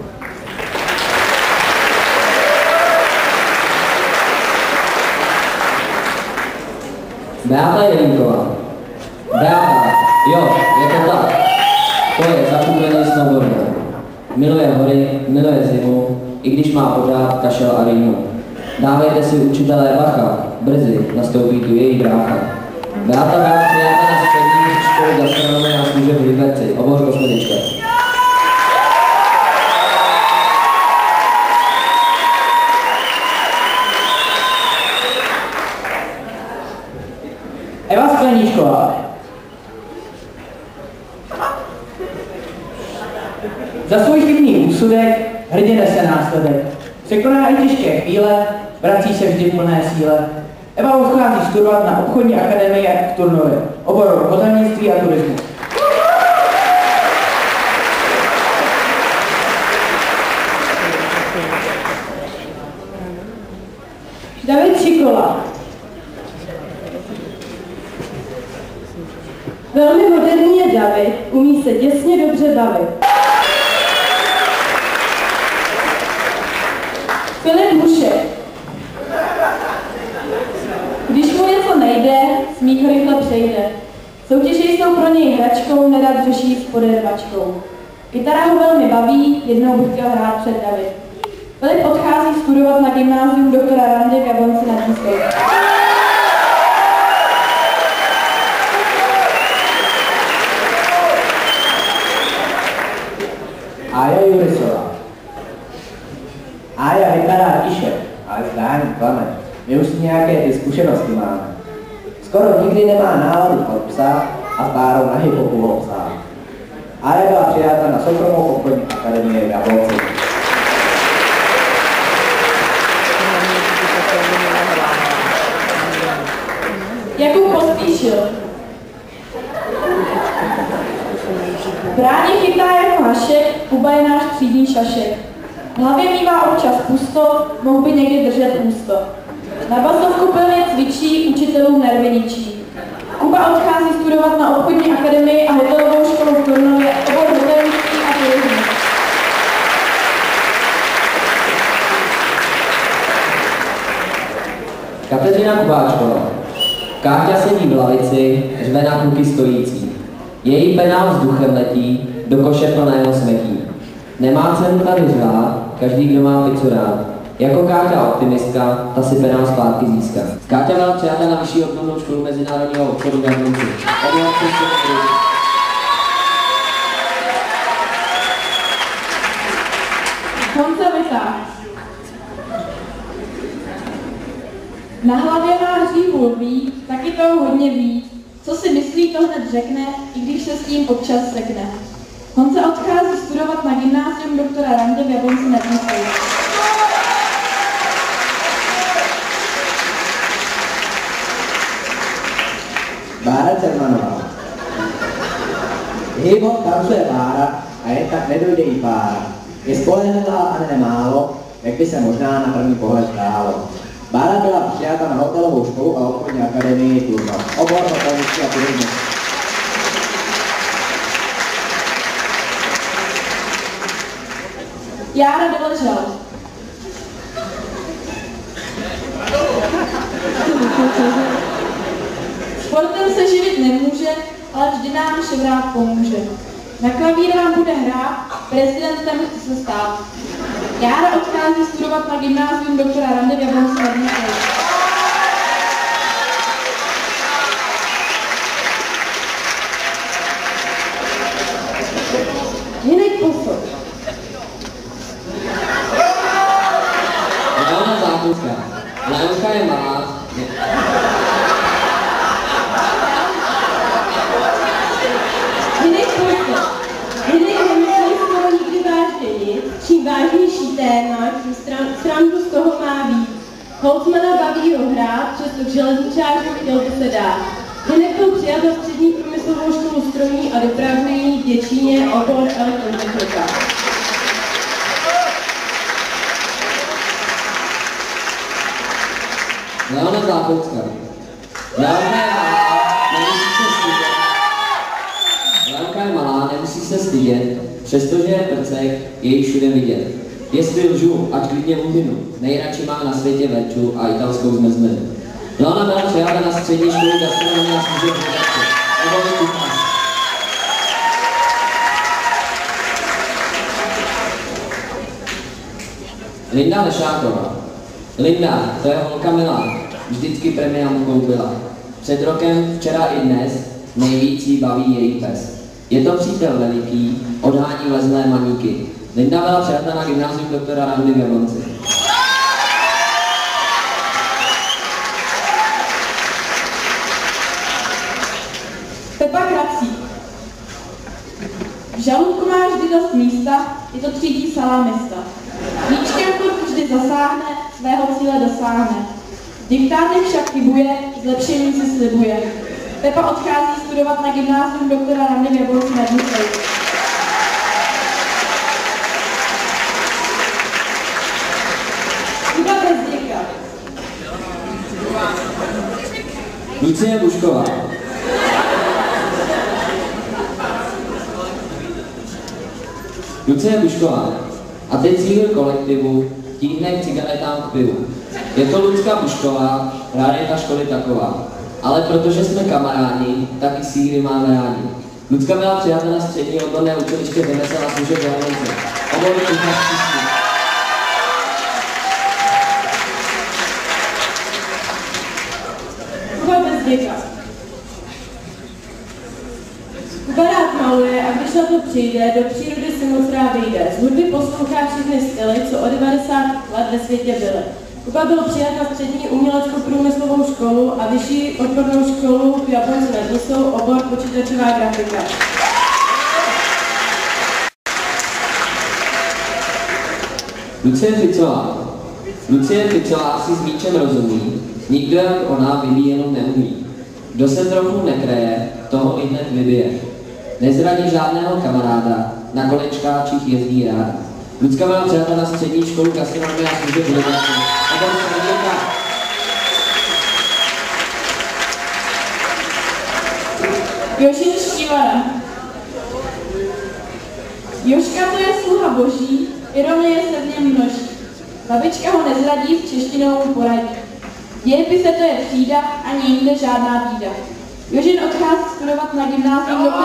S5: Beata Jelínková. Beata, jo, je to tak. To je zakoupený snowboarder. Miluje hory, miluje zimu, i když má pořád kašel a rýmu. Dávejte si učitelé bacha, brzy nastoupí tu její brácha. Beata byla přijata na střední školu gastronomie a služeb v Liberci, obor kosmetička.
S8: Eva Skleníčková. Za svůj chybný úsudek hrdě nese následek. Překoná i těžké chvíle, vrací se vždy v plné síle. Eva odchází studovat na obchodní akademii v Turnově, obor hotelnictví a turismu.
S12: David Šikola. Velmi moderní je David, umí se děsně dobře bavit. Filip Hušek. Když mu něco nejde, smích ho rychle přejde. Soutěže jsou pro něj hračkou, nerad řeší s podervačkou. Kytara ho velmi baví, jednou bych chtěl hrát před David. Filip odchází studovat na gymnázium doktora Randy v Jablonci nad Nisou.
S11: Aja Jurisová. Aja vypadá tiše, ale zdání klame. My už nějaké ty zkušenosti máme. Skoro nikdy nemá náladu pod psa a s Bárou na hip-hopu obsah. Aja byla přijata na soukromou obchodní akademii v Jablonci.
S12: Jakub Pospíšil. Bráně chytá jako hašek, Kuba je náš třídní šašek. V hlavě mívá občas pusto, mohl by někdy držet ústo. Na basovku plně cvičí, učitelům nervy ničí. Kuba odchází studovat na obchodní akademii a hotelovou školu v Turnově, obor hotelnictví a turismu.
S16: Kateřina Kubáčková. Káťa sedí v lavici, řve na kluky stojící. Její penál vzduchem letí, do koše plného smetí. Nemá cenu tady řvát, každý, kdo má pizzu rád. Jako Káťa optimistka, ta si penál zpátky získá. Káťa byla přijata na vyšší odbornou školu mezinárodního obchodu v Jablonci.
S12: Honza Vytáh. Na hlavě má hřívu lví, taky toho hodně ví. Co si myslí, to hned řekne, i když se s tím občas sekne. Honza odchází studovat na gymnázium doktora Randy v Jablonci nad Nisou.
S11: Bára Cermanová. Hip-hop tancuje Bára a jen tak nedojde jí pára. Je spolehlivá a nemálo, jak by se možná na první pohled zdálo. Bára byla přijata na hotelovou školu a obchodní akademii Turnov, obor hotelnictví a turismu.
S12: Jára Doležal. Sportem se živit nemůže, ale vždy nám ševrák pomůže. Na klavír vám bude hrát, prezidentem chce se stát. Jára odchází studovat na gymnázium doktora Randy v Jablonci nad Nisou. Jinek Posol.
S16: Helena Zápolská. Léonka je malá.
S1: Jinek Posol. Jinek nemyslí skoro nikdy vážněji. Čím vážnější téma, tím srandu z toho má víc. Holcmana baví ho hrát, přesto k železničářům chtěl by se dát. Jinek byl přijat na střední průmyslovou školu strojní a dopravní v Děčíně, obor elektrotechnika.
S16: Leona Zápolská. Leonka je malá, nemusí se stydět, přestože je prcek, je jí všude vidět. Jestli lžu, ať klidně mluvinu, nejradši má na světě veču a italskou zmrzlinu. Leona byla přijata na střední školu gastronomie a služeb v Linda Lešáková. Linda, to je holka milá, vždycky premiánkou byla. Před rokem, včera i dnes, nejvíc jí baví její pes. Je to přítel veliký, odhání lezlé maníky. Linda byla přijata na gymnázium doktora Randy v Jablonci.
S12: Pepa Krací. V žaludku má vždy dost místa, je to třídí salamista. Víčkem to vždy zasáhne, svého cíle dosáhne. V diktátech však chybuje, zlepšení si slibuje. Pepa odchází studovat na gymnázium doktora Randy v Jablonci nad Nisou. Kuba Bezděka.
S16: Lucie Bušková. Lucie Bušková. A teď cíl kolektivu, tíhne k cigaretám k pivu. Je to Lucka Bušková, rád je ta školy taková. Ale protože jsme kamarádi, tak i síry máme rádi. Lucka byla přijata na střední odborné učiliště řemesel a služeb v Jablonci. Obor kuchařství.
S12: jazyka. Kuba rád maluje a když na to přijde, do přírody si moc rád vyjde. Z hudby poslouchá všechny styly, co o 90 let ve světě byly. Kuba byl přijat na střední umělecko-průmyslovou školu a vyšší odbornou školu v Japonci nad Nisou, obor počítačová grafika.
S16: Lucie Ficová si s míčem rozumí, nikdo jak ona vyvíjenou neumí. Kdo se trochu nekreje, toho i hned vybije. Nezradí žádného kamaráda, na kolečkáčích jezdí ráda. Lucka byla přijata na střední školu gastronomie a služeb budování.
S12: Jožin Štívala. Jožka to je sluha boží, ironie se v něm množí. Babička ho nezradí, s češtinou mu poradí. Dějepise to je třída, ani jinde žádná bída. Jožin odchází studovat na gymnázium do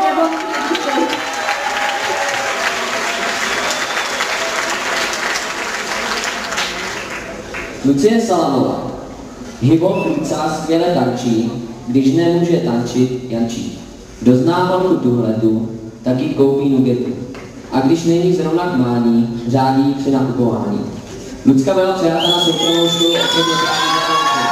S16: Lucie Salamová. Hip-hop Luca skvěle tančí, když nemůže tančit, jančí. Kdo zná holku tuhletu, tak jí koupí nugetu. A když není zrovna k mání, řádí při nakupování. Lucka byla přijata na soukromou školu obchodně právní zahraničí.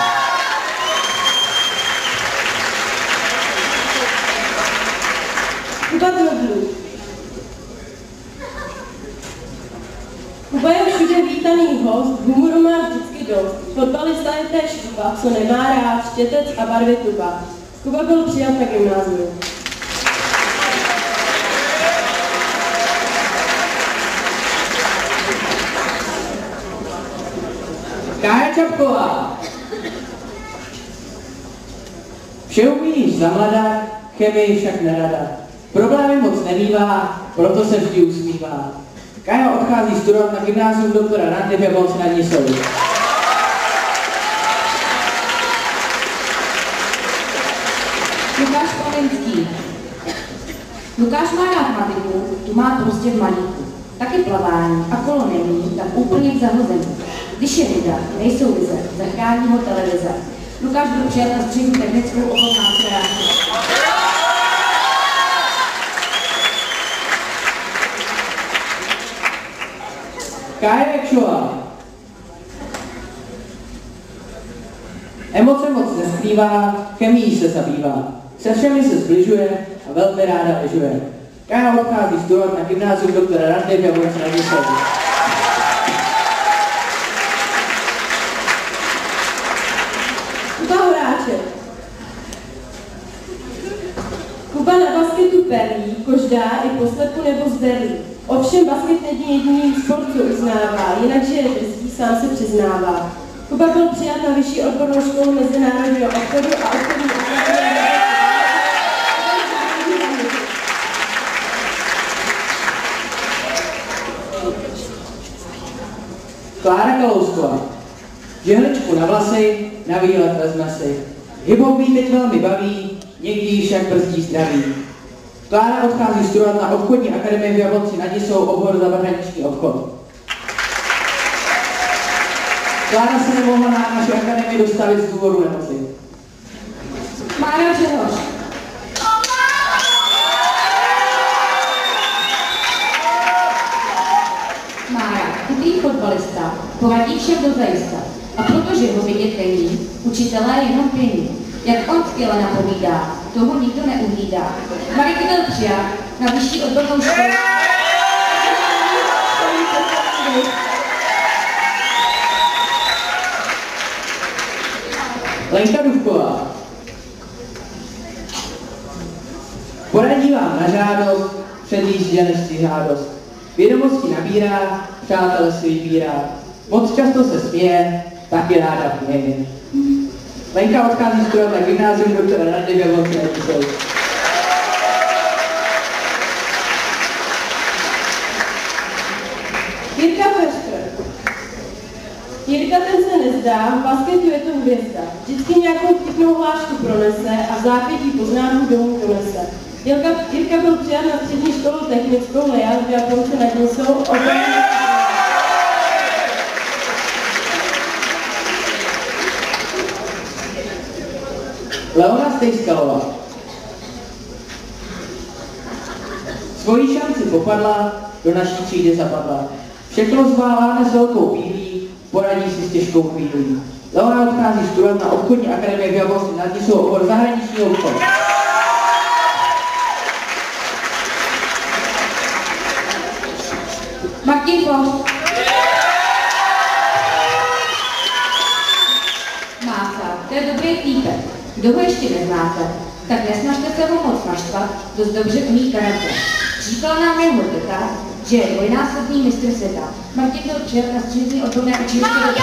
S12: Kuba Droblu. Kuba je všude vítaný host, humoru má vždycky dost. Fotbalista je též Kuba, co nemá rád, štětec a barvy tuba. Kuba byl přijat na gymnáziu.
S8: Kája Čapková. Vše umí za mladá, chemii však nerada. Problémy moc nemívá, proto se vždy usmívá. Kája odchází studovat na gymnázium doktora Randy v Jablonci nad Nisou.
S10: Lukáš Komenský. Lukáš má rád matiku, tu má prostě v malíku. Taky plavání a kolo není, tak úplně k zahození. Když je voda, nejsou vize, zachrání ho televize. Lukáš byl přijat na střední technickou obor nástrojárnu.
S8: Kája Ekšová. Emoce moc neskrývá, chemií se zabývá. Se všemi se zbližuje a velmi ráda lyžuje. Kája odchází studovat na gymnázium doktora Randy v Jablonci nad Nisou.
S12: Kuba Horáček. Kuba na basketu perlí, koždá i poslepu nebo zderlí. Ovšem basket není jediným sport, co uznává, jinak že je drzí, sám se přiznává. Kuba byl přijat na vyšší odbornou školu mezinárodního obchodu a obchodní akademie.
S8: Klára Kalousková. Žehličku na vlasy, na výlet vezme si. Hip-hop jí teď velmi baví, někdy však brzdí zdraví. Klára odchází studovat na obchodní akademii v Jablonci nad Nisou, obor zahraniční obchod. Klára se nemohla na naši akademii dostavit z důvodu nemoci.
S10: Mára Řehoř. Mára, chytrý fotbalista, poradí však dozajista. A protože ho vidět není, učitelé jenom pění. Jak on skvěle napovídá, toho nikdo neuhlídá. Mariky byl přijat na vyšší odbornou školu.
S8: Lenka Duvková. Poradí vám na žádost, předjíždě než žádost. Vědomosti nabírá, přátelé si vybírá. Moc často se směje, taky ráda měje. Lenka odchází studovat na gymnázium doktora Randy v Jablonci nad Nisou.
S12: Jirka Verštr. Jirka ten se nezdá, v basketu je to hvězda. Vždycky nějakou vtipnou hlášku pronese a v zápětí poznámku domů donese. Jirka byl přijat na střední školu technickou Lejas v Jablonci nad Nisou.
S8: Leona Stejskalová. Svojí šanci popadla, do naší třídy zapadla. Všechno zvládne s velkou pílí, poradí si s těžkou chvílí. Leona odchází studovat na obchodní akademii v Jablonci nad Nisou obor zahraničního obchodu.
S10: Martin Post. Máca, to je dobrý týpek. Kdo ho ještě neznáte, tak nesnažte se ho moc naštvat, dost dobře umí karate. Říkala nám jeho teta, že je dvojnásobný mistr světa. Martin byl přijat na střední odborné učiliště do...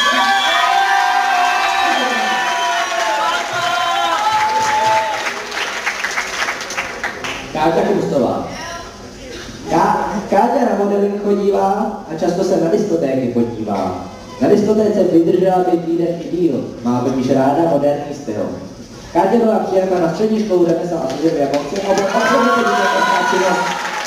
S8: Káťa Krustová.
S11: Káťa na modeling chodívá a často se na diskotéky podívá. Na diskotéce vydržela 5 týden i díl, má totiž ráda moderní styl. Káťa byla přijata na střední školu řemesel a služeb v Jablonci, obor obchodní podnikatelská činnost.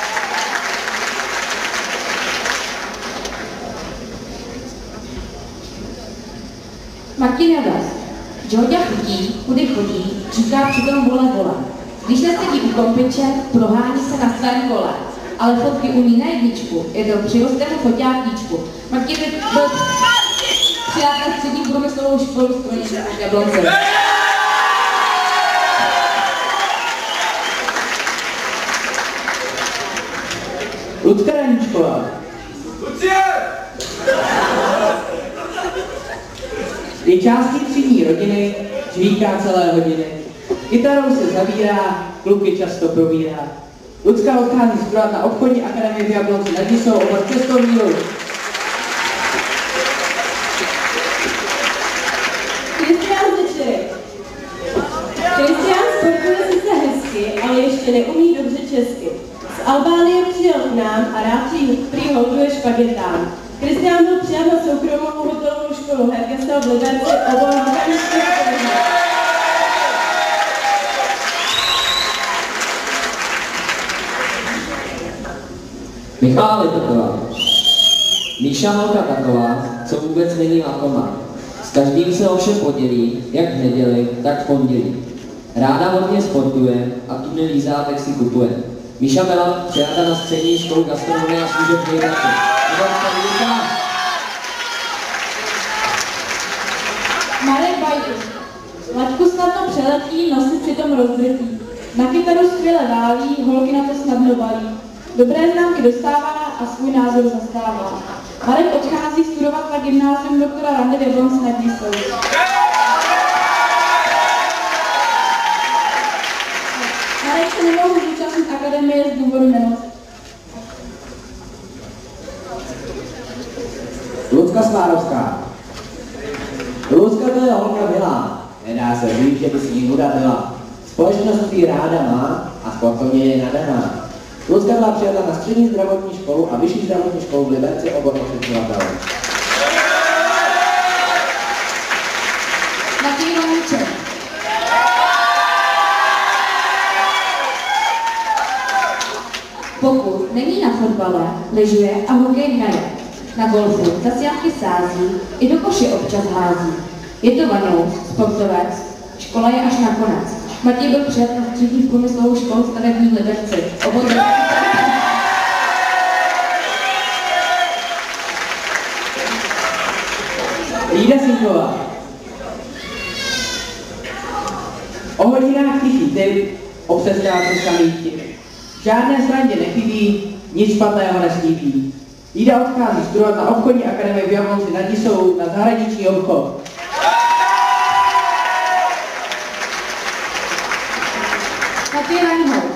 S10: Martin Javas. Georgia chutí, kudy chodí, říká přitom vole vole. Když nesedí u kompiče, prohání se na svém kole. Ale fotky umí na jedničku, je to přirostému foťátíčku. Martin byl přijat na střední průmyslovou školu strojnice v Jablonci.
S8: Lucka Raničková. Je částí třídní rodiny, žvíká celé hodiny. Kytarou se zavírá, kluky často probírá. Lucka odchází studovat na obchodní akademii v Jablonci nad Nisou obor cestovní ruch.
S12: Kristián Zečerek. Kristián sportuje sice hezky, ale ještě neumí dobře česky. Z Albánie přijel k nám a rád prý holduje špagetám. Kristián byl přijat na soukromou hotelovou školu Hergestel v Liberci, obor mechanické školy.
S16: Michala Litoková. Míša holka taková, co vůbec není lakomá. S každým se ovšem podělí, jak v neděli, tak v pondělí. Ráda hodně sportuje a tuny lízátek si kupuje. Míša byla přijata na střední školu gastronomie a služeb v Liberci.
S12: Marek Bajtus. Laťku snadno přeletí, nosy přitom rozdrtí. Na kytaru skvěle válí, holky na to snadno balí. Dobré známky dostává a svůj názor zastává. Marek odchází studovat na gymnázium doktora Randy v Jablonci nad Nisou. Marek se nemohl zúčastnit akademie z důvodu nemoci.
S8: Lucka Svárovská. Lucka to je holka milá, nedá se říct, že by s ní nuda byla. Společnost ráda má a sportovně je nadaná. Lucka byla přijata na střední zdravotní školu a vyšší zdravotní školu v Liberci, obor ošetřovatel.
S10: Matěj Vaníček. Pokud není na fotbale, lyžuje a hokej hraje. Na golfu zasiánky sází, i do koše občas hází. Je to Vaňou, sportovec, škola je až nakonec. Matěj byl přijat na střední průmyslovou školu stavební v Liberci.
S8: Lída Sinková. O hodinách tichý typ, o přestávce samý tip. Žádné srandě nechybí, nic špatného nestíbí. Lída odchází studovat na obchodní akademii v Jablonci nad Nisou na zahraniční obchod.
S10: Matěj Reinhold.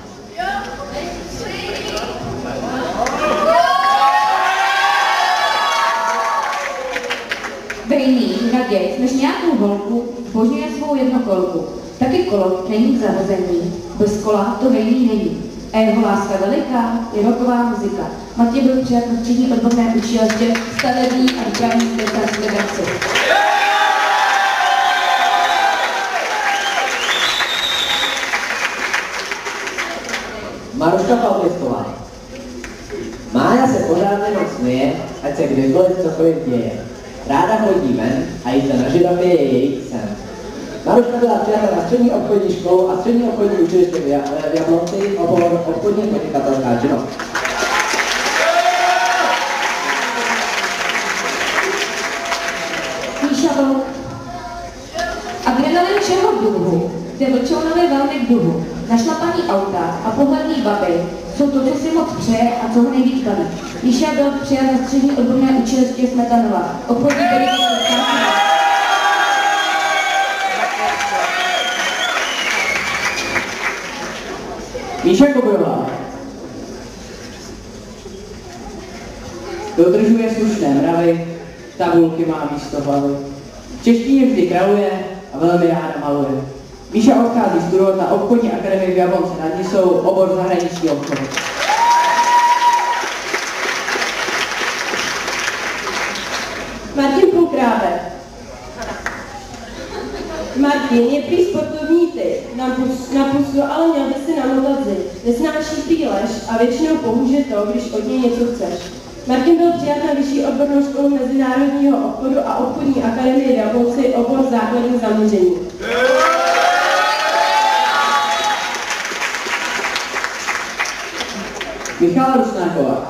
S10: Vejný, raději, než nějakou holku, zbožňuje svou jednokolku. Taky kolo není k zahození, bez kola to vejný není. A jeho láska veliká je rocková muzika. Matěj byl přijat na střední odborné učiliště stavební a dopravní stavitelské Liberci.
S8: Maruška Palpěstová. Mája se pořád jenom směje, ať se kdykoliv cokoliv děje. Ráda chodí ven a jít na židově je její sen.
S11: Maruška byla přijata na střední obchodní školu a střední obchodní učiliště v Jablonci, obor obchodně podnikatelská činnost.
S10: Míša Vlk. Adrenalin všeho druhu jde vlčounovi velmi k duhu. Našlapaný auta a pohledný baby jsou to, co si moc přeje a co ho nejvíc baví. Míša byl přijat na střední odborné učiliště Smetanova. Obchodní podnikatelská činnost.
S9: Míša Kobrová. Dodržuje slušné mravy, tabulky má místo hlavy. V češtině vždy kraluje a velmi ráda maluje. Míša odchází studovat na obchodní akademii v Jablonci nad Nisou, obor zahraniční obchodu.
S12: Martin Pulkrábek. Martin je prý sportovní typ, na pusu, ale měl by si namotat zid. Nesnáší píleš a většinou pomůže to, když od něj něco chceš. Martin byl přijat na vyšší odbornou školu mezinárodního obchodu a obchodní akademie v Jablonci, obor základní zaměření.
S9: Michala Rusnáková.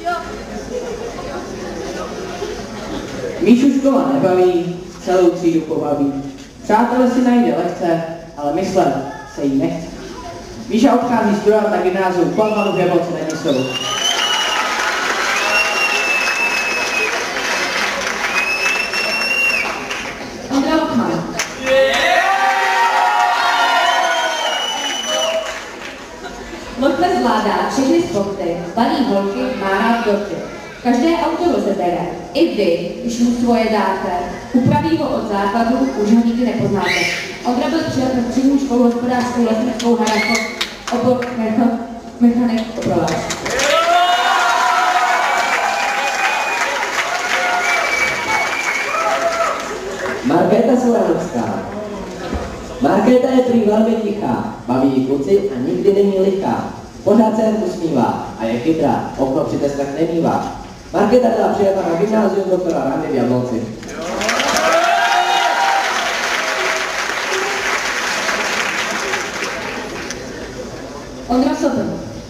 S9: Míšu škola nebaví, celou třídu pobaví. Přátelé si najde lehce, ale myslet se jí nechce. Míša odchází studovat na gymnázium Palmanu v Jablonci nad Nisou.
S10: Ondra Lochman. Lochman zvládá všechny sporty, balí holky, má rád dorty. Každé auto rozebere, i vy, když mu svoje dáte, upraví ho od základu, už ho nikdy nepoznáte. Ondra byl přijat na střední školu hospodářskou lesnickou Harachov, obor mechanik opravář.
S11: Markéta Solanovská. Markéta je prý velmi tichá, baví ji kluci a nikdy není lichá. Pořád se jen usmívá a je chytrá, okno při testech nemívá. Markéta byla přijata na gymnázium doktora Randy v Jablonci.
S10: Ondra Sotr.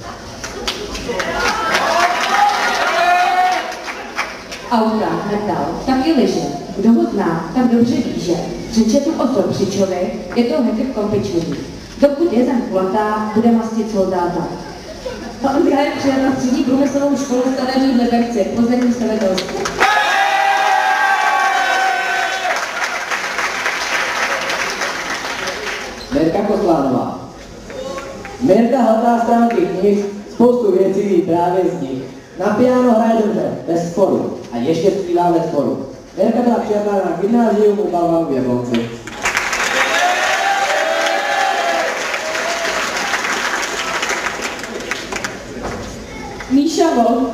S10: Auta, metal, taky liže. Kdo ho zná, tak dobře ví, že řeče tu o Sobřičovi, je to Heky v Kompičovi. Dokud je zem kulatá, bude mastit soldáta. Ondra je přijat na střední průmyslovou školu stavební v Liberci, pozemní stavitelství.
S11: Mirka Koslánová. Mirka hledá stránky knih, spoustu věcí ví právě z nich. Na piano hraje dobře, bez sporu. A ještě zpívá bez sporu. Mirka byla přijatá na gymnázium u Palmanu v Jablonci.
S12: Míša Vlk.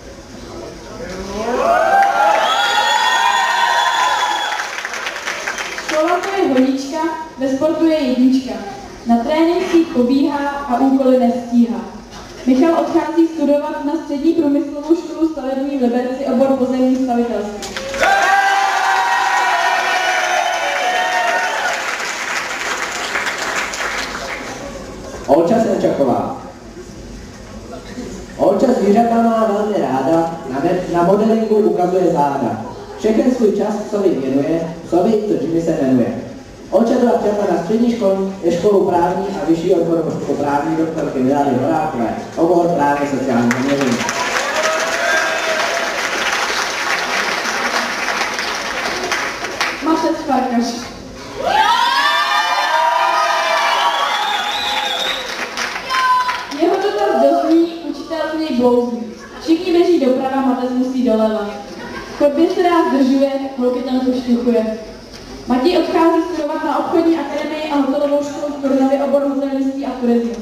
S12: Škola to je honička, ve sportu je jednička. Na trénincích pobíhá a úkoly nestíhá. Michal odchází studovat na střední průmyslovou školu stavební v Liberci, obor pozemní stavitelství.
S11: Olča Senčaková. Olča zvířata má velmi ráda, na modelingu ukazuje záda. Všechen svůj čas psovi věnuje, psovi, co Jimmy se jmenuje. Olča byla přijata na střední školu právní a vyšší odbornou školu právní doktorky Milány Horákové, obor právě sociální zaměření.
S12: Matec Farkaš. Jeho dotaz dozní, učitel z něj blouzní. Všichni běží doprava, Matec musí doleva. V chodbě se rád zdržuje, holky tam pošťuchuje. Matěj odchází studovat na obchodní akademii a hotelovou školu v Turnově, obor hotelnictví a turismus.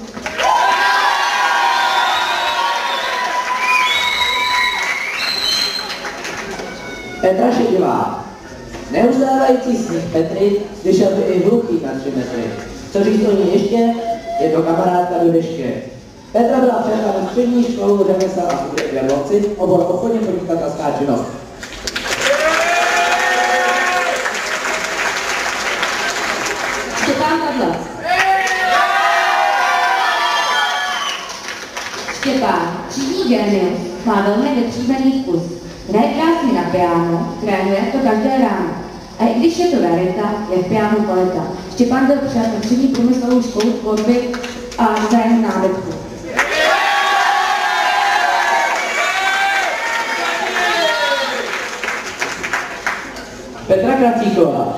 S11: Petra Šedivá. Neustávající sníh Petry slyšel by i hluchý na 3 metry. Co říct o ní ještě? Je to kamarádka do deště. Petra byla přijata na střední školu řemesel a studie v Jablonci, obor obchodně podnikatelská činnost.
S10: génius má velmi vytříbený vkus. Hraje krásně na piano, trénuje to každé ráno. A i když je to rarita, je v pianu kvalita. Štěpán byl přijat na střední průmyslovou školu tvorby a designu nábytku.
S8: Petra Kracíková.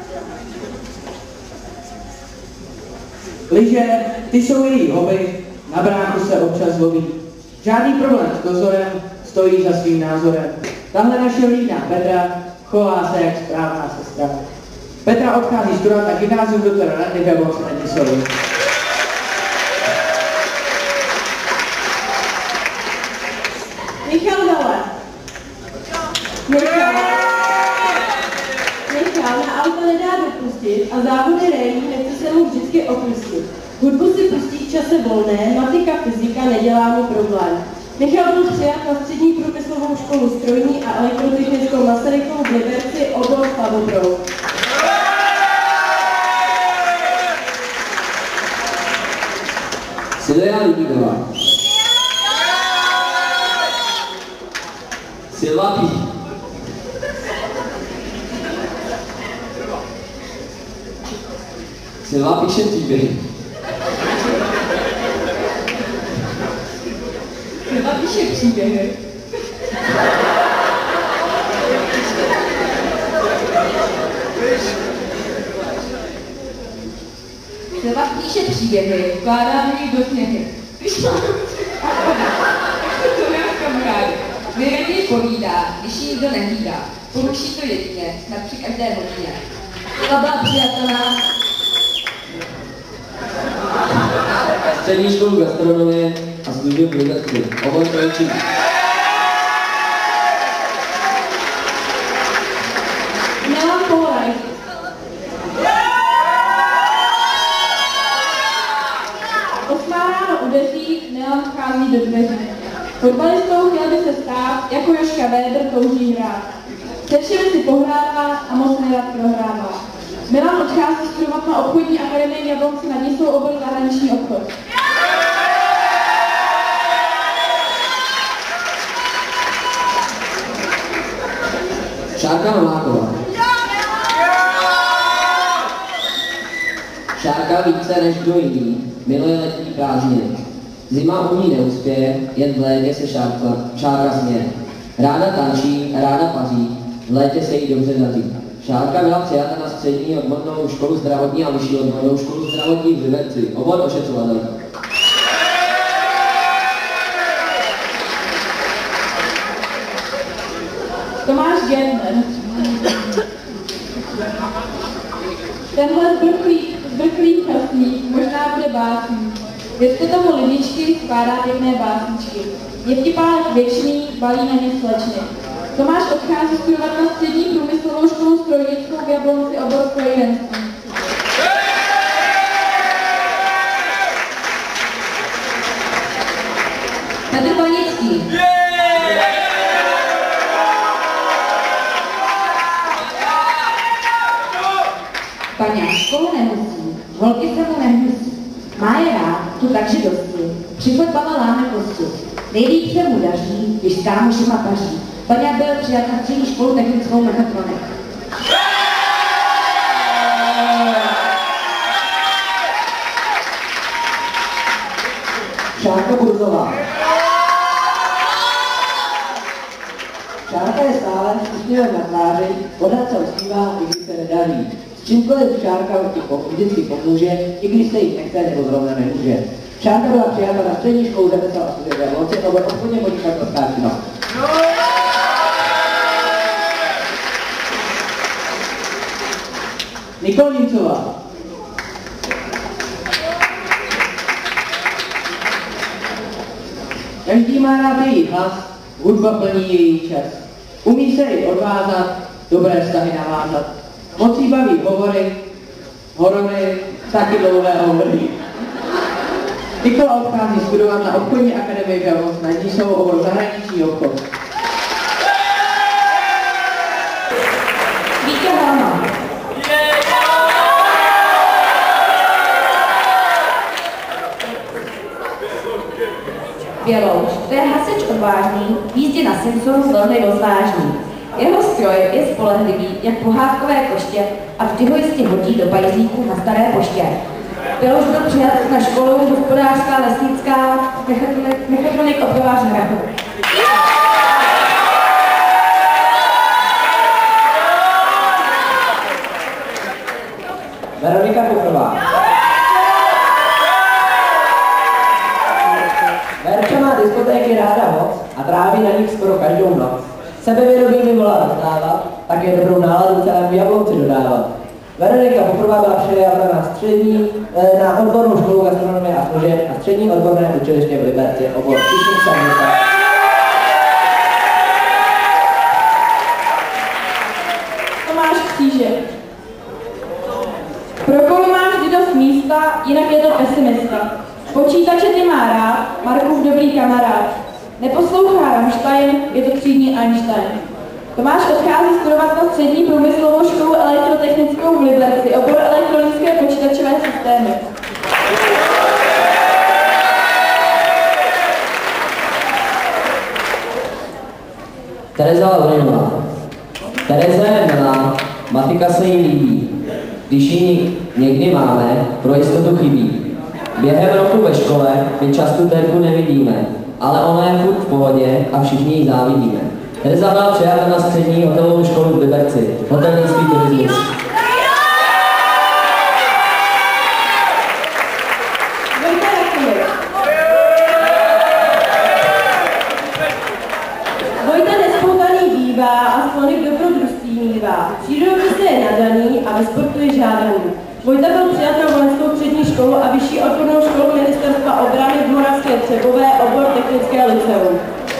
S8: Lyže, ty jsou její hobby, na bráchu se občas zlobí. Žádný problém s dozorem, stojí za svým názorem. Tahle naše líná Petra chová se jak správná sestra. Petra odchází studovat na gymnázium doktora Randy v Jablonci nad Nisou.
S12: Michal Zale. Michal na auto nedá dopustit a závody rally nechce se mu vždycky opustit. Hudbu si pustí v čase volné, matika, fyzika nedělá mu problém. Michal byl přijat na střední průmyslovou školu strojní a elektrotechnickou Masarykovu v Liberci, obor Slavoproud.
S16: Silvia Lidíková. Silva píše. Silva píše příběhy.
S1: Silva píše příběhy.
S10: Silva píše příběhy, vkládá do nich do sněhy. Když mám to já kamarády. Nejraději povídá, když ji nikdo nehlídá. Poruší to jedině, snad při každé hodině. Silva byla přijatelná.
S16: Střední školu gastronomie a služby v Liberci. Obor Trojčí.
S12: Milan Polaj. Osmá ráno udeří, Milan vchází do dveří. Fotbalistou chtěl by se stát, jako Jožka Weber touží hrát. Se všemi si pohrává a moc nerad prohrává. Milan odchází studovat na obchodní akademii v Jablonci nad Nisou, obor zahraniční obchod.
S16: Šárka Nováková. Šárka více než kdo jiný miluje letní prázdniny. Zima u ní neuspěje, jen v létě se Šárka směje. Ráda tančí a ráda paří, v létě se jí dobře daří. Šárka byla přijata na střední odbornou školu zdravotní a vyšší odbornou školu zdravotní v Liberci, obor ošetřovatelka.
S12: Tomáš Gertner. Tenhle zbrklý chrstník možná bude básník. Věřte tomu lidičky, skládá pěkné básničky. Je vtipálek věčný, balí na ně slečny. Tomáš odchází studovat na střední průmyslovou školu strojnickou v Jablonci, obor strojírenství.
S10: Petr Panický. Paňa školu nemusí, holky se mu nehnusí. Má je rád, tu takže dosti. Při fotbale láme kosti. Nejlíp se mu daří, když s kámošima paří. Paňa byl přijat na střední školu technickou mechatronik.
S11: Šárka Burzová. Šárka je stále s úsměvem na tváři, pořád se usmívá, i když se nedaří. S čímkoliv Šárka vždycky pomůže, i když se jí nechce nebo zrovna nemůže. Šárka byla přijata na střední školu řemesel a studia v Jablonci, obor obchodně podnikatelská činnost.
S8: Nikol Němcová. Každý má rád její hlas, hudba plní její čas. Umí se jí odvázat, dobré vztahy navázat. Moc jí baví hovory, horory, taky dlouhé hovory. Nikola odchází studovat na obchodní akademii v Jablonci nad Nisou, obor zahraniční obchod.
S12: Vítka Halma.
S10: Bělouš, to je hasič odvážný, v jízdě na Simpsonu velmi rozvážný. Jeho stroj je spolehlivý, jak pohádkové koště a vždy ho jistě hodí do pajzlíků na staré poště. Piloš byl přijat na školu hospodářská lesnická mechatronik opravář Hrachov.
S8: Veronika Pochrová. Verča má diskotéky ráda moc a tráví na nich skoro každou noc. Sebevědomí by mohla dostávat, tak je dobrou náladu celému Jablonci dodávat. Veronika Pochrová byla přijata na odbornou školu gastronomie a služeb a střední odborné učiliště v Liberci, obor příšných sanita.
S12: Tomáš Křížek. Pro kolo máš vždy dost místa, jinak je to pesimista. Počítače ty má rád, Markův dobrý kamarád. Neposlouchá Rammstein, je to třídní Einstein. Tomáš odchází studovat na střední průmyslovou školu elektrotechnickou v Liberci, obor elektronické počítačové systémy.
S16: Tereza Lavrinová. Tereza je milá, matika se jí líbí. Když ji někdy máme, pro jistotu chybí. Během roku ve škole my často terku nevidíme, ale ona je furt v pohodě a všichni jí závidíme. Tereza byla přijata na střední hotelovou školu v Liberci, hotelnický turismus.
S12: Vojta nespoutaný bývá a sklony k dobrodružství mívá. Přírodopisně je nadaný a ve sportu je žádaný. Vojta byl přijat na vojenskou střední školu a vyšší odbornou školu Ministerstva obrany v Moravské Třebové, obor technické liceum.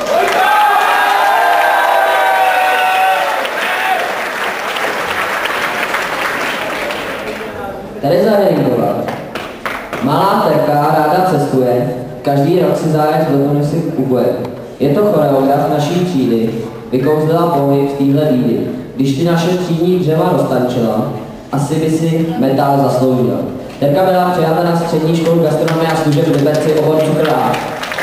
S16: Tereza Heringová. Malá terka ráda cestuje, každý rok si zájezd do Tunisy kupuje. Je to choreograf naší třídy, vykouzdila pohyb z téhle bídy. Když ty naše třídní dřeva roztančila, asi by si medál zasloužila. Terka byla přijata na střední školu gastronomie a služeb v Liberci, obor cukrář.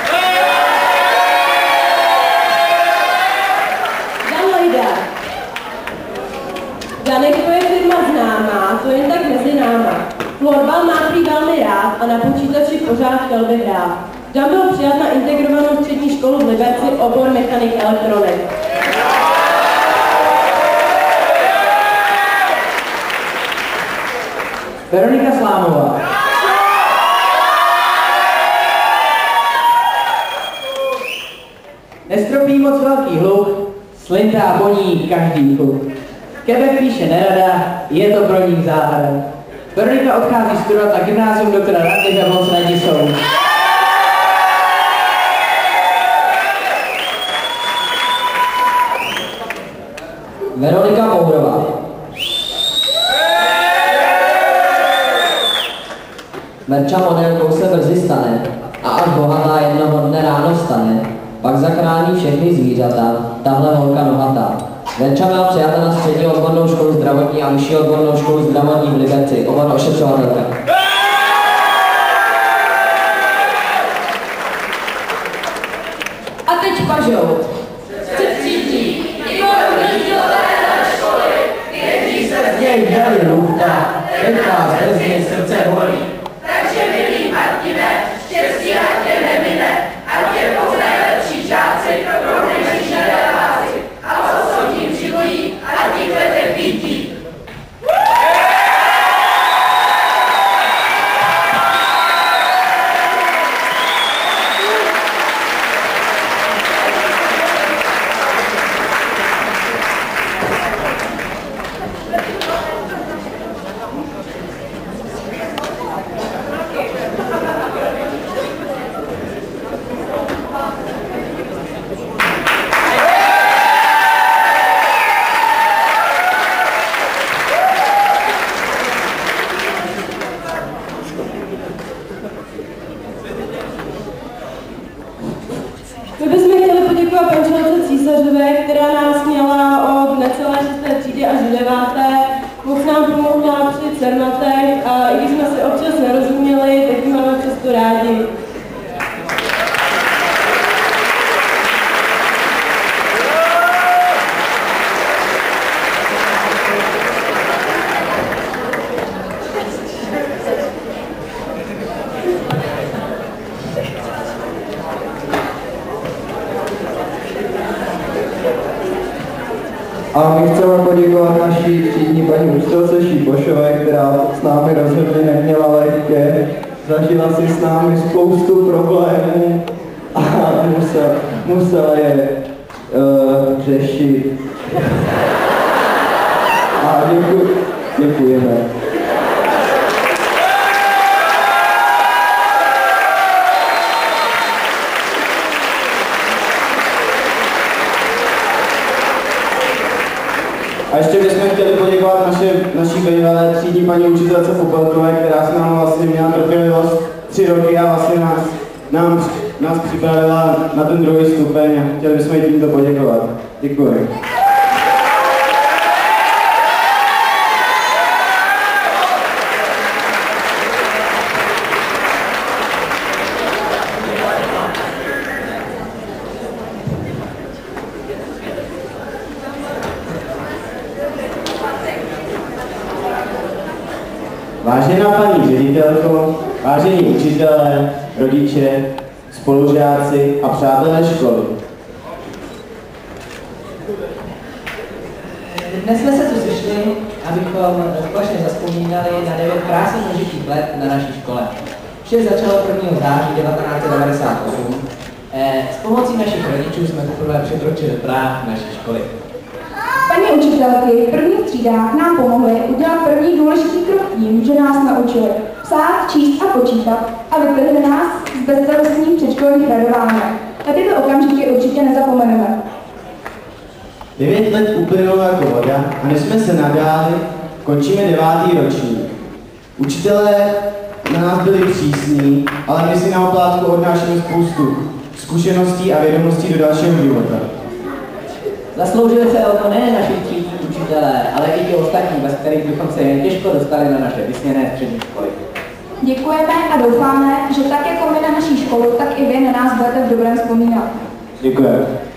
S12: Danek to je firma známá, to jen tak mezi náma. Florbal má prý velmi rád a na počítači pořád chtěl by hrát. Dan byl přijat na integrovanou střední školu v Liberci, obor mechanik elektronik.
S8: Veronika Slámová. Nestropí moc velký hluk, slintá po ní každý kluk. Quebec píše nerada, je to pro ní záhada. Veronika odchází studovat na gymnázium doktora Randy v Jablonci nad Nisou.
S16: Veronika Mourová. Verča modelkou se brzy stane a až bohatá jednoho dne ráno stane, pak zachrání všechny zvířata, tahle holka nohatá. Verča byla přijata na střední odbornou školu zdravotní a vyšší odbornou školu zdravotní v Liberci, obor ošetřovatelka.
S12: A teď pažout.
S4: Třídní, školy, kteří se z něj děli lůvka, teď nás bez něj srdce bolí. Takže milý Martine, štěstí ať tě nemine, ať tě budou nejlepší žáci, pro nejlepší nedáváci. A co jsou tím přivojí, ať ti kvete kvítí.
S12: My bychom chtěli poděkovat pančelce Císařové, která nás měla od necelé 6. třídy až do 9. Moc nám pomohla při Cernatech a i když jsme si občas nerozuměli, tak máme přesto rádi.
S2: A my chceme poděkovat naší třídní paní učitelce Šípošové, která s námi rozhodně neměla lehké. Zažila si s námi spoustu problémů a musela je řešit. A děkujeme.
S7: A ještě bychom chtěli poděkovat naší bývalé třídní paní učitelce Popelkové, která s námi vlastně měla trpělivost 3 roky a vlastně nás připravila na ten druhý stupeň a chtěli bychom jí tímto poděkovat. Děkuji. Vážená paní ředitelko, vážení učitelé, rodiče, spolužáci a přátelé školy.
S8: Dnes jsme se tu sešli, abychom společně zavzpomínali na 9 krásných mužských let na naší škole. Vše začalo 1. září 1998. S pomocí našich rodičů jsme poprvé překročili práh naší školy.
S12: Paní učitelky v prvních třídách nám pomohly udělat první důležitý krok tím, že nás naučili psát, číst a počítat a vytrhli nás z bezstarostních předškolních radovánek. Na tyto okamžiky určitě nezapomeneme.
S7: 9 let uplynulo jako voda a než jsme se nadáli, končíme 9. ročník. Učitelé na nás byli přísní, ale my si na oplátku odnášíme spoustu zkušeností a vědomostí do dalšího života.
S8: Zasloužili se o to ne naši třídní učitelé, ale i ti ostatní, bez kterých bychom se jen těžko dostali na naše vysněné střední školy.
S12: Děkujeme a doufáme, že tak jako my na naší školu, tak i vy na nás budete v dobrém vzpomínat.
S7: Děkujeme.